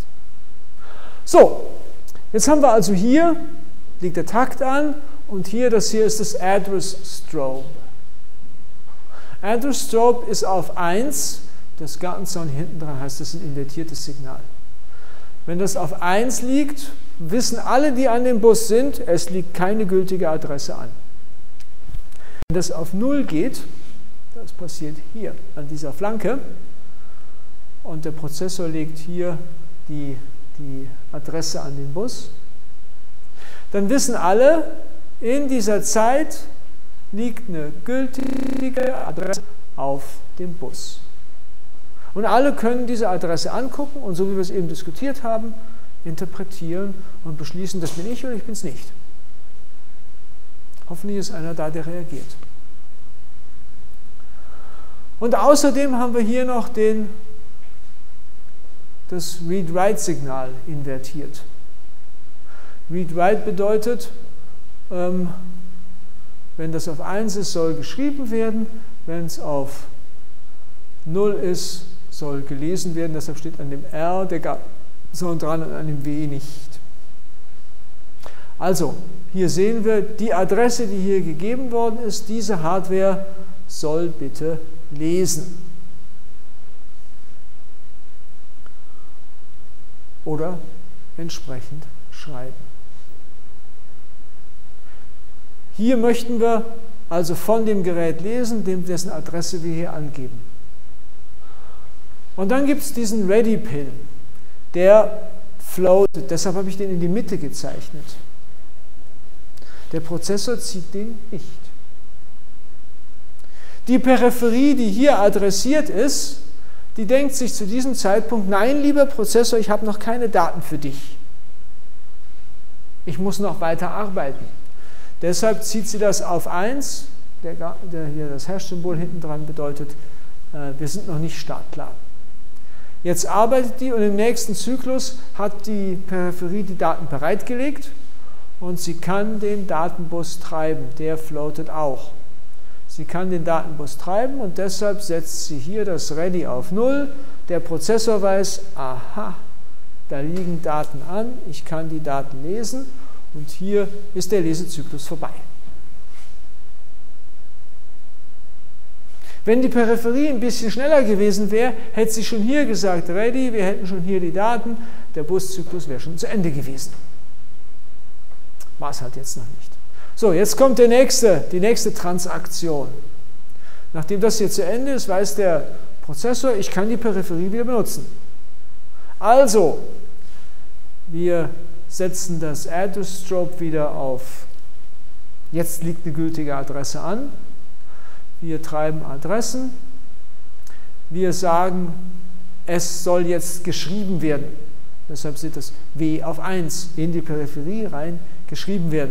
So, jetzt haben wir also hier, liegt der Takt an, und hier, das hier ist das Address Strobe. Address Strobe ist auf 1, das Gartenzahn hinten dran heißt, das ist ein invertiertes Signal. Wenn das auf 1 liegt, wissen alle, die an dem Bus sind, es liegt keine gültige Adresse an. Wenn das auf 0 geht, das passiert hier an dieser Flanke, und der Prozessor legt hier die Adresse an den Bus, dann wissen alle, in dieser Zeit liegt eine gültige Adresse auf dem Bus. Und alle können diese Adresse angucken und so wie wir es eben diskutiert haben, interpretieren und beschließen, das bin ich oder ich bin es nicht. Hoffentlich ist einer da, der reagiert. Und außerdem haben wir hier noch das Read-Write-Signal invertiert. Read-Write bedeutet, wenn das auf 1 ist, soll geschrieben werden, wenn es auf 0 ist, soll gelesen werden, deshalb steht an dem R der Gartenzahn dran und an dem W nicht. Also, hier sehen wir, die Adresse, die hier gegeben worden ist, diese Hardware soll bitte lesen. Oder entsprechend schreiben. Hier möchten wir also von dem Gerät lesen, dessen Adresse wir hier angeben. Und dann gibt es diesen Ready-Pin, der floatet, deshalb habe ich den in die Mitte gezeichnet. Der Prozessor zieht den nicht. Die Peripherie, die hier adressiert ist, die denkt sich zu diesem Zeitpunkt, nein, lieber Prozessor, ich habe noch keine Daten für dich. Ich muss noch weiter arbeiten. Deshalb zieht sie das auf 1, hier das Hash-Symbol hinten dran bedeutet, wir sind noch nicht startklar. Jetzt arbeitet die und im nächsten Zyklus hat die Peripherie die Daten bereitgelegt und sie kann den Datenbus treiben, der floatet auch. Sie kann den Datenbus treiben und deshalb setzt sie hier das Ready auf 0. Der Prozessor weiß, aha, da liegen Daten an, ich kann die Daten lesen. Und hier ist der Lesezyklus vorbei. Wenn die Peripherie ein bisschen schneller gewesen wäre, hätte sie schon hier gesagt, ready, wir hätten schon hier die Daten, der Buszyklus wäre schon zu Ende gewesen. War es halt jetzt noch nicht. So, jetzt kommt die nächste Transaktion. Nachdem das hier zu Ende ist, weiß der Prozessor, ich kann die Peripherie wieder benutzen. Also, wir setzen das Add-to-Strobe wieder auf, jetzt liegt eine gültige Adresse an. Wir treiben Adressen. Wir sagen, es soll jetzt geschrieben werden. Deshalb sieht das W auf 1 in die Peripherie rein geschrieben werden.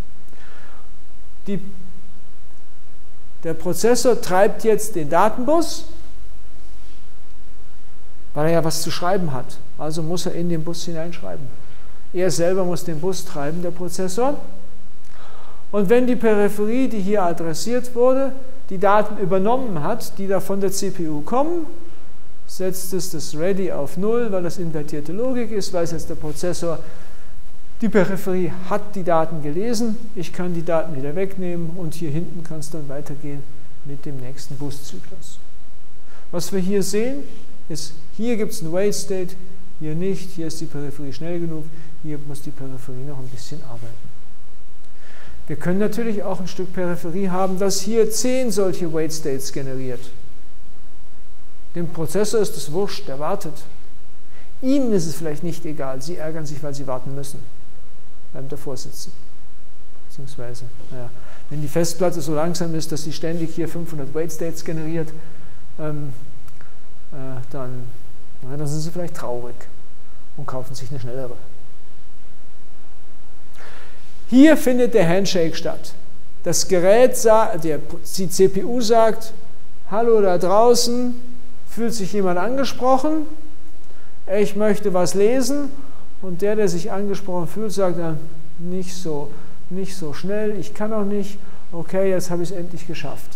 Der Prozessor treibt jetzt den Datenbus, weil er ja was zu schreiben hat. Also muss er in den Bus hineinschreiben. Er selber muss den Bus treiben, der Prozessor. Und wenn die Peripherie, die hier adressiert wurde, die Daten übernommen hat, die da von der CPU kommen, setzt es das Ready auf 0, weil das invertierte Logik ist, weiß jetzt der Prozessor, die Peripherie hat die Daten gelesen, ich kann die Daten wieder wegnehmen und hier hinten kann es dann weitergehen mit dem nächsten Buszyklus. Was wir hier sehen, ist, hier gibt es einen Wait State, hier nicht, hier ist die Peripherie schnell genug, hier muss die Peripherie noch ein bisschen arbeiten. Wir können natürlich auch ein Stück Peripherie haben, das hier 10 solche Wait States generiert. Dem Prozessor ist es wurscht, der wartet. Ihnen ist es vielleicht nicht egal, Sie ärgern sich, weil Sie warten müssen beim Davorsitzen. Beziehungsweise, naja, wenn die Festplatte so langsam ist, dass sie ständig hier 500 Wait States generiert, dann sind Sie vielleicht traurig und kaufen sich eine schnellere. Hier findet der Handshake statt. Das Gerät sagt, die CPU sagt, hallo da draußen, fühlt sich jemand angesprochen, ich möchte was lesen, und der sich angesprochen fühlt, sagt dann, nicht so schnell, ich kann auch nicht, okay, jetzt habe ich es endlich geschafft.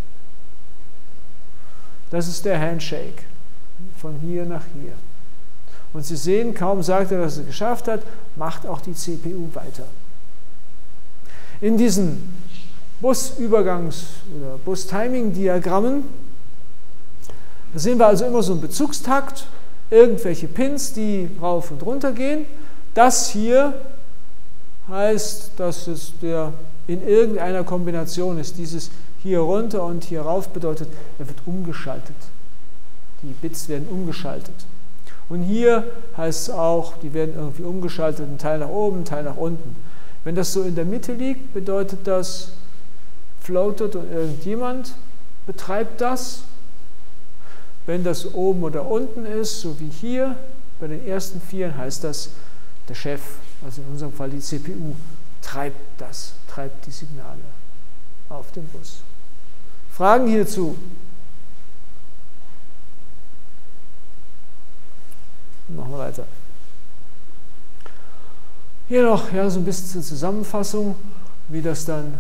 Das ist der Handshake, von hier nach hier. Und Sie sehen, kaum sagt er, dass er es geschafft hat, macht auch die CPU weiter. In diesen Busübergangs- oder Bus-Timing-Diagrammen sehen wir also immer so einen Bezugstakt, irgendwelche Pins, die rauf und runter gehen. Das hier heißt, dass es in irgendeiner Kombination ist. Dieses hier runter und hier rauf bedeutet, er wird umgeschaltet. Die Bits werden umgeschaltet. Und hier heißt es auch, die werden irgendwie umgeschaltet, ein Teil nach oben, ein Teil nach unten. Wenn das so in der Mitte liegt, bedeutet das, floatet und irgendjemand betreibt das. Wenn das oben oder unten ist, so wie hier, bei den ersten 4 heißt das, der Chef, also in unserem Fall die CPU, treibt die Signale auf den Bus. Fragen hierzu? Machen wir weiter. Hier noch so ein bisschen zur Zusammenfassung, wie das dann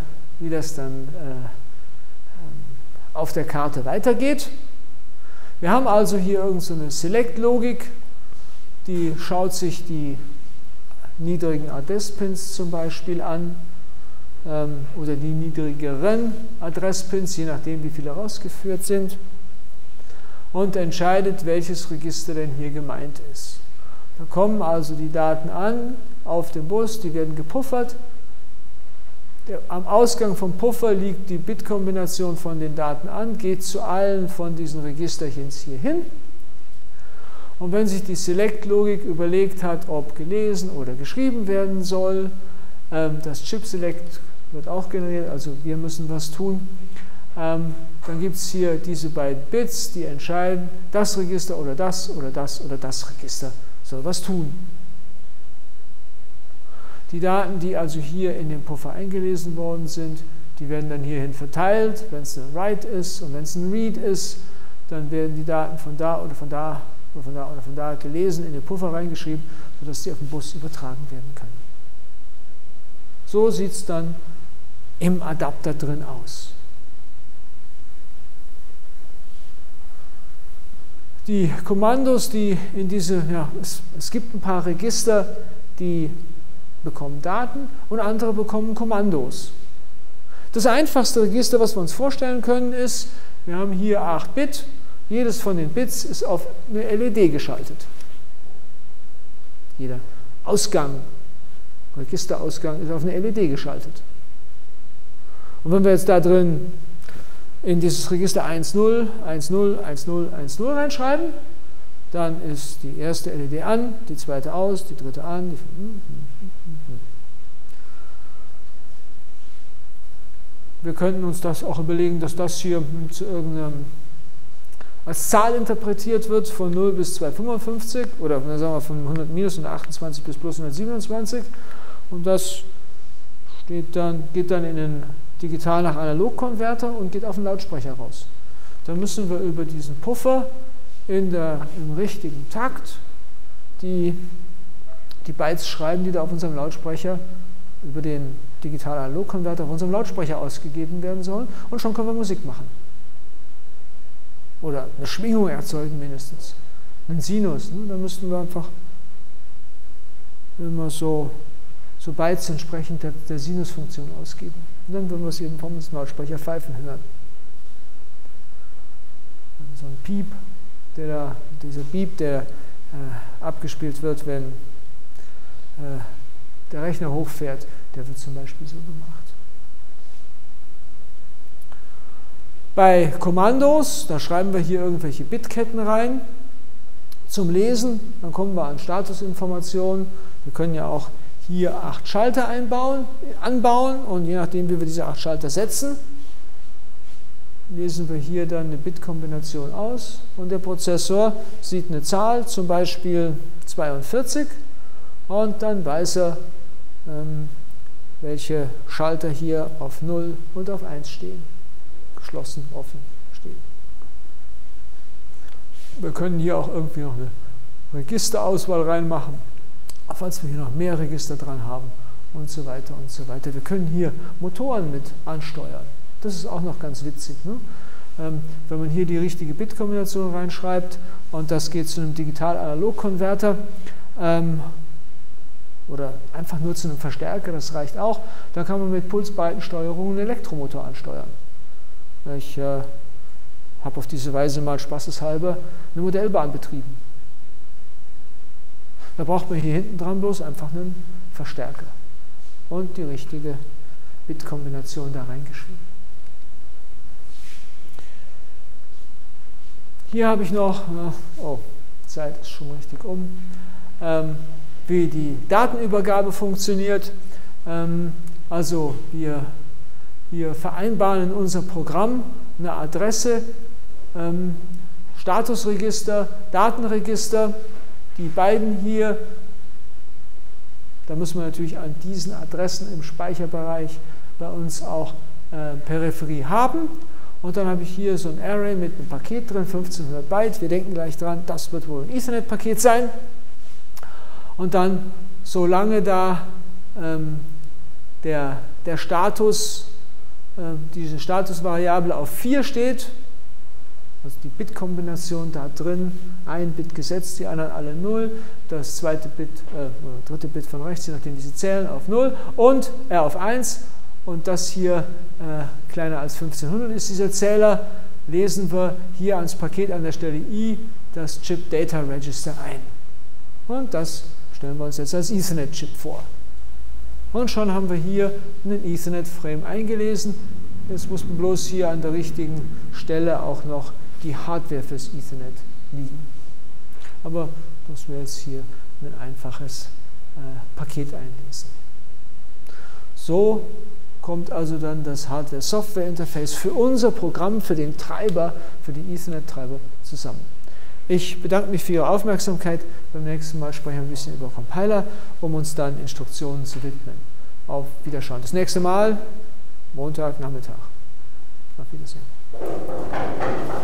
auf der Karte weitergeht. Wir haben also hier irgendeine Select-Logik, die schaut sich die niedrigen Adresspins zum Beispiel an oder die niedrigeren Adresspins, je nachdem wie viele rausgeführt sind, und entscheidet, welches Register denn hier gemeint ist. Da kommen also die Daten an auf den Bus, die werden gepuffert. Am Ausgang vom Puffer liegt die Bitkombination von den Daten an, geht zu allen von diesen Registerchens hier hin. Und wenn sich die Select-Logik überlegt hat, ob gelesen oder geschrieben werden soll, das Chip-Select wird auch generiert, also wir müssen was tun, dann gibt es hier diese beiden Bits, die entscheiden, das Register oder das oder das oder das Register soll was tun. Die Daten, die also hier in den Puffer eingelesen worden sind, die werden dann hierhin verteilt, wenn es ein Write ist, und wenn es ein Read ist, dann werden die Daten von da oder von da oder von da oder von da gelesen, in den Puffer reingeschrieben, sodass die auf den Bus übertragen werden können. So sieht es dann im Adapter drin aus. Die Kommandos, die in diese, es gibt ein paar Register, die bekommen Daten und andere bekommen Kommandos. Das einfachste Register, was wir uns vorstellen können, ist, wir haben hier 8 Bit, jedes von den Bits ist auf eine LED geschaltet. Jeder Ausgang, Registerausgang ist auf eine LED geschaltet. Und wenn wir jetzt da drin in dieses Register 1.0, 1.0, 1.0, 1.0 reinschreiben, dann ist die erste LED an, die zweite aus, die dritte an. Wir könnten uns das auch überlegen, dass das hier zu irgendeinem als Zahl interpretiert wird von 0 bis 255 oder sagen wir von minus 128 bis plus 127 und das geht dann in den Digital nach Analog-Konverter und geht auf den Lautsprecher raus. Dann müssen wir über diesen Puffer im richtigen Takt die Bytes schreiben, die da auf unserem Lautsprecher über den Digital-Analog-Konverter auf unserem Lautsprecher ausgegeben werden sollen und schon können wir Musik machen. Oder eine Schwingung erzeugen mindestens. Einen Sinus. Ne? Da müssten wir einfach immer so Bytes entsprechend der Sinusfunktion ausgeben. Und dann würden wir es eben vom Lautsprecher pfeifen hören. Und so ein Piep, dieser Beep, der abgespielt wird, wenn der Rechner hochfährt, der wird zum Beispiel so gemacht. Bei Kommandos, da schreiben wir hier irgendwelche Bitketten rein. Zum Lesen, dann kommen wir an Statusinformationen. Wir können ja auch hier 8 Schalter anbauen und je nachdem, wie wir diese 8 Schalter setzen, lesen wir hier dann eine Bitkombination aus und der Prozessor sieht eine Zahl, zum Beispiel 42 und dann weiß er, welche Schalter hier auf 0 und auf 1 stehen. Geschlossen, offen stehen. Wir können hier auch irgendwie noch eine Registerauswahl reinmachen, falls wir hier noch mehr Register dran haben und so weiter und so weiter. Wir können hier Motoren mit ansteuern. Das ist auch noch ganz witzig. Ne? Wenn man hier die richtige Bitkombination reinschreibt und das geht zu einem Digital-Analog-Konverter oder einfach nur zu einem Verstärker, das reicht auch, dann kann man mit Pulsbreitensteuerung einen Elektromotor ansteuern. Ich habe auf diese Weise mal spaßeshalber eine Modellbahn betrieben. Da braucht man hier hinten dran bloß einfach einen Verstärker und die richtige Bitkombination da reingeschrieben. Hier habe ich noch, Zeit ist schon richtig wie die Datenübergabe funktioniert. Also wir vereinbaren in unserem Programm eine Adresse, Statusregister, Datenregister. Die beiden hier, da müssen wir natürlich an diesen Adressen im Speicherbereich bei uns auch Peripherie haben. Und dann habe ich hier so ein Array mit einem Paket drin, 1500 Byte. Wir denken gleich dran, das wird wohl ein Ethernet-Paket sein. Und dann, solange da der Status, diese Statusvariable auf 4 steht, also die Bitkombination da drin, ein Bit gesetzt, die anderen alle 0, das zweite Bit, oder dritte Bit von rechts, je nachdem diese zählen, auf 0 und auf 1 und das hier kleiner als 1500 ist dieser Zähler, lesen wir hier ans Paket an der Stelle I das Chip Data Register ein. Und das stellen wir uns jetzt als Ethernet-Chip vor. Und schon haben wir hier einen Ethernet-Frame eingelesen. Jetzt muss man bloß hier an der richtigen Stelle auch noch die Hardware fürs Ethernet liegen. Aber das wäre jetzt hier ein einfaches Paket einlesen. So kommt also dann das Hardware-Software-Interface für unser Programm, für den Treiber, für die Ethernet-Treiber zusammen. Ich bedanke mich für Ihre Aufmerksamkeit. Beim nächsten Mal sprechen wir ein bisschen über Compiler, um uns dann Instruktionen zu widmen. Auf Wiederschauen. Das nächste Mal, Montagnachmittag. Auf Wiedersehen.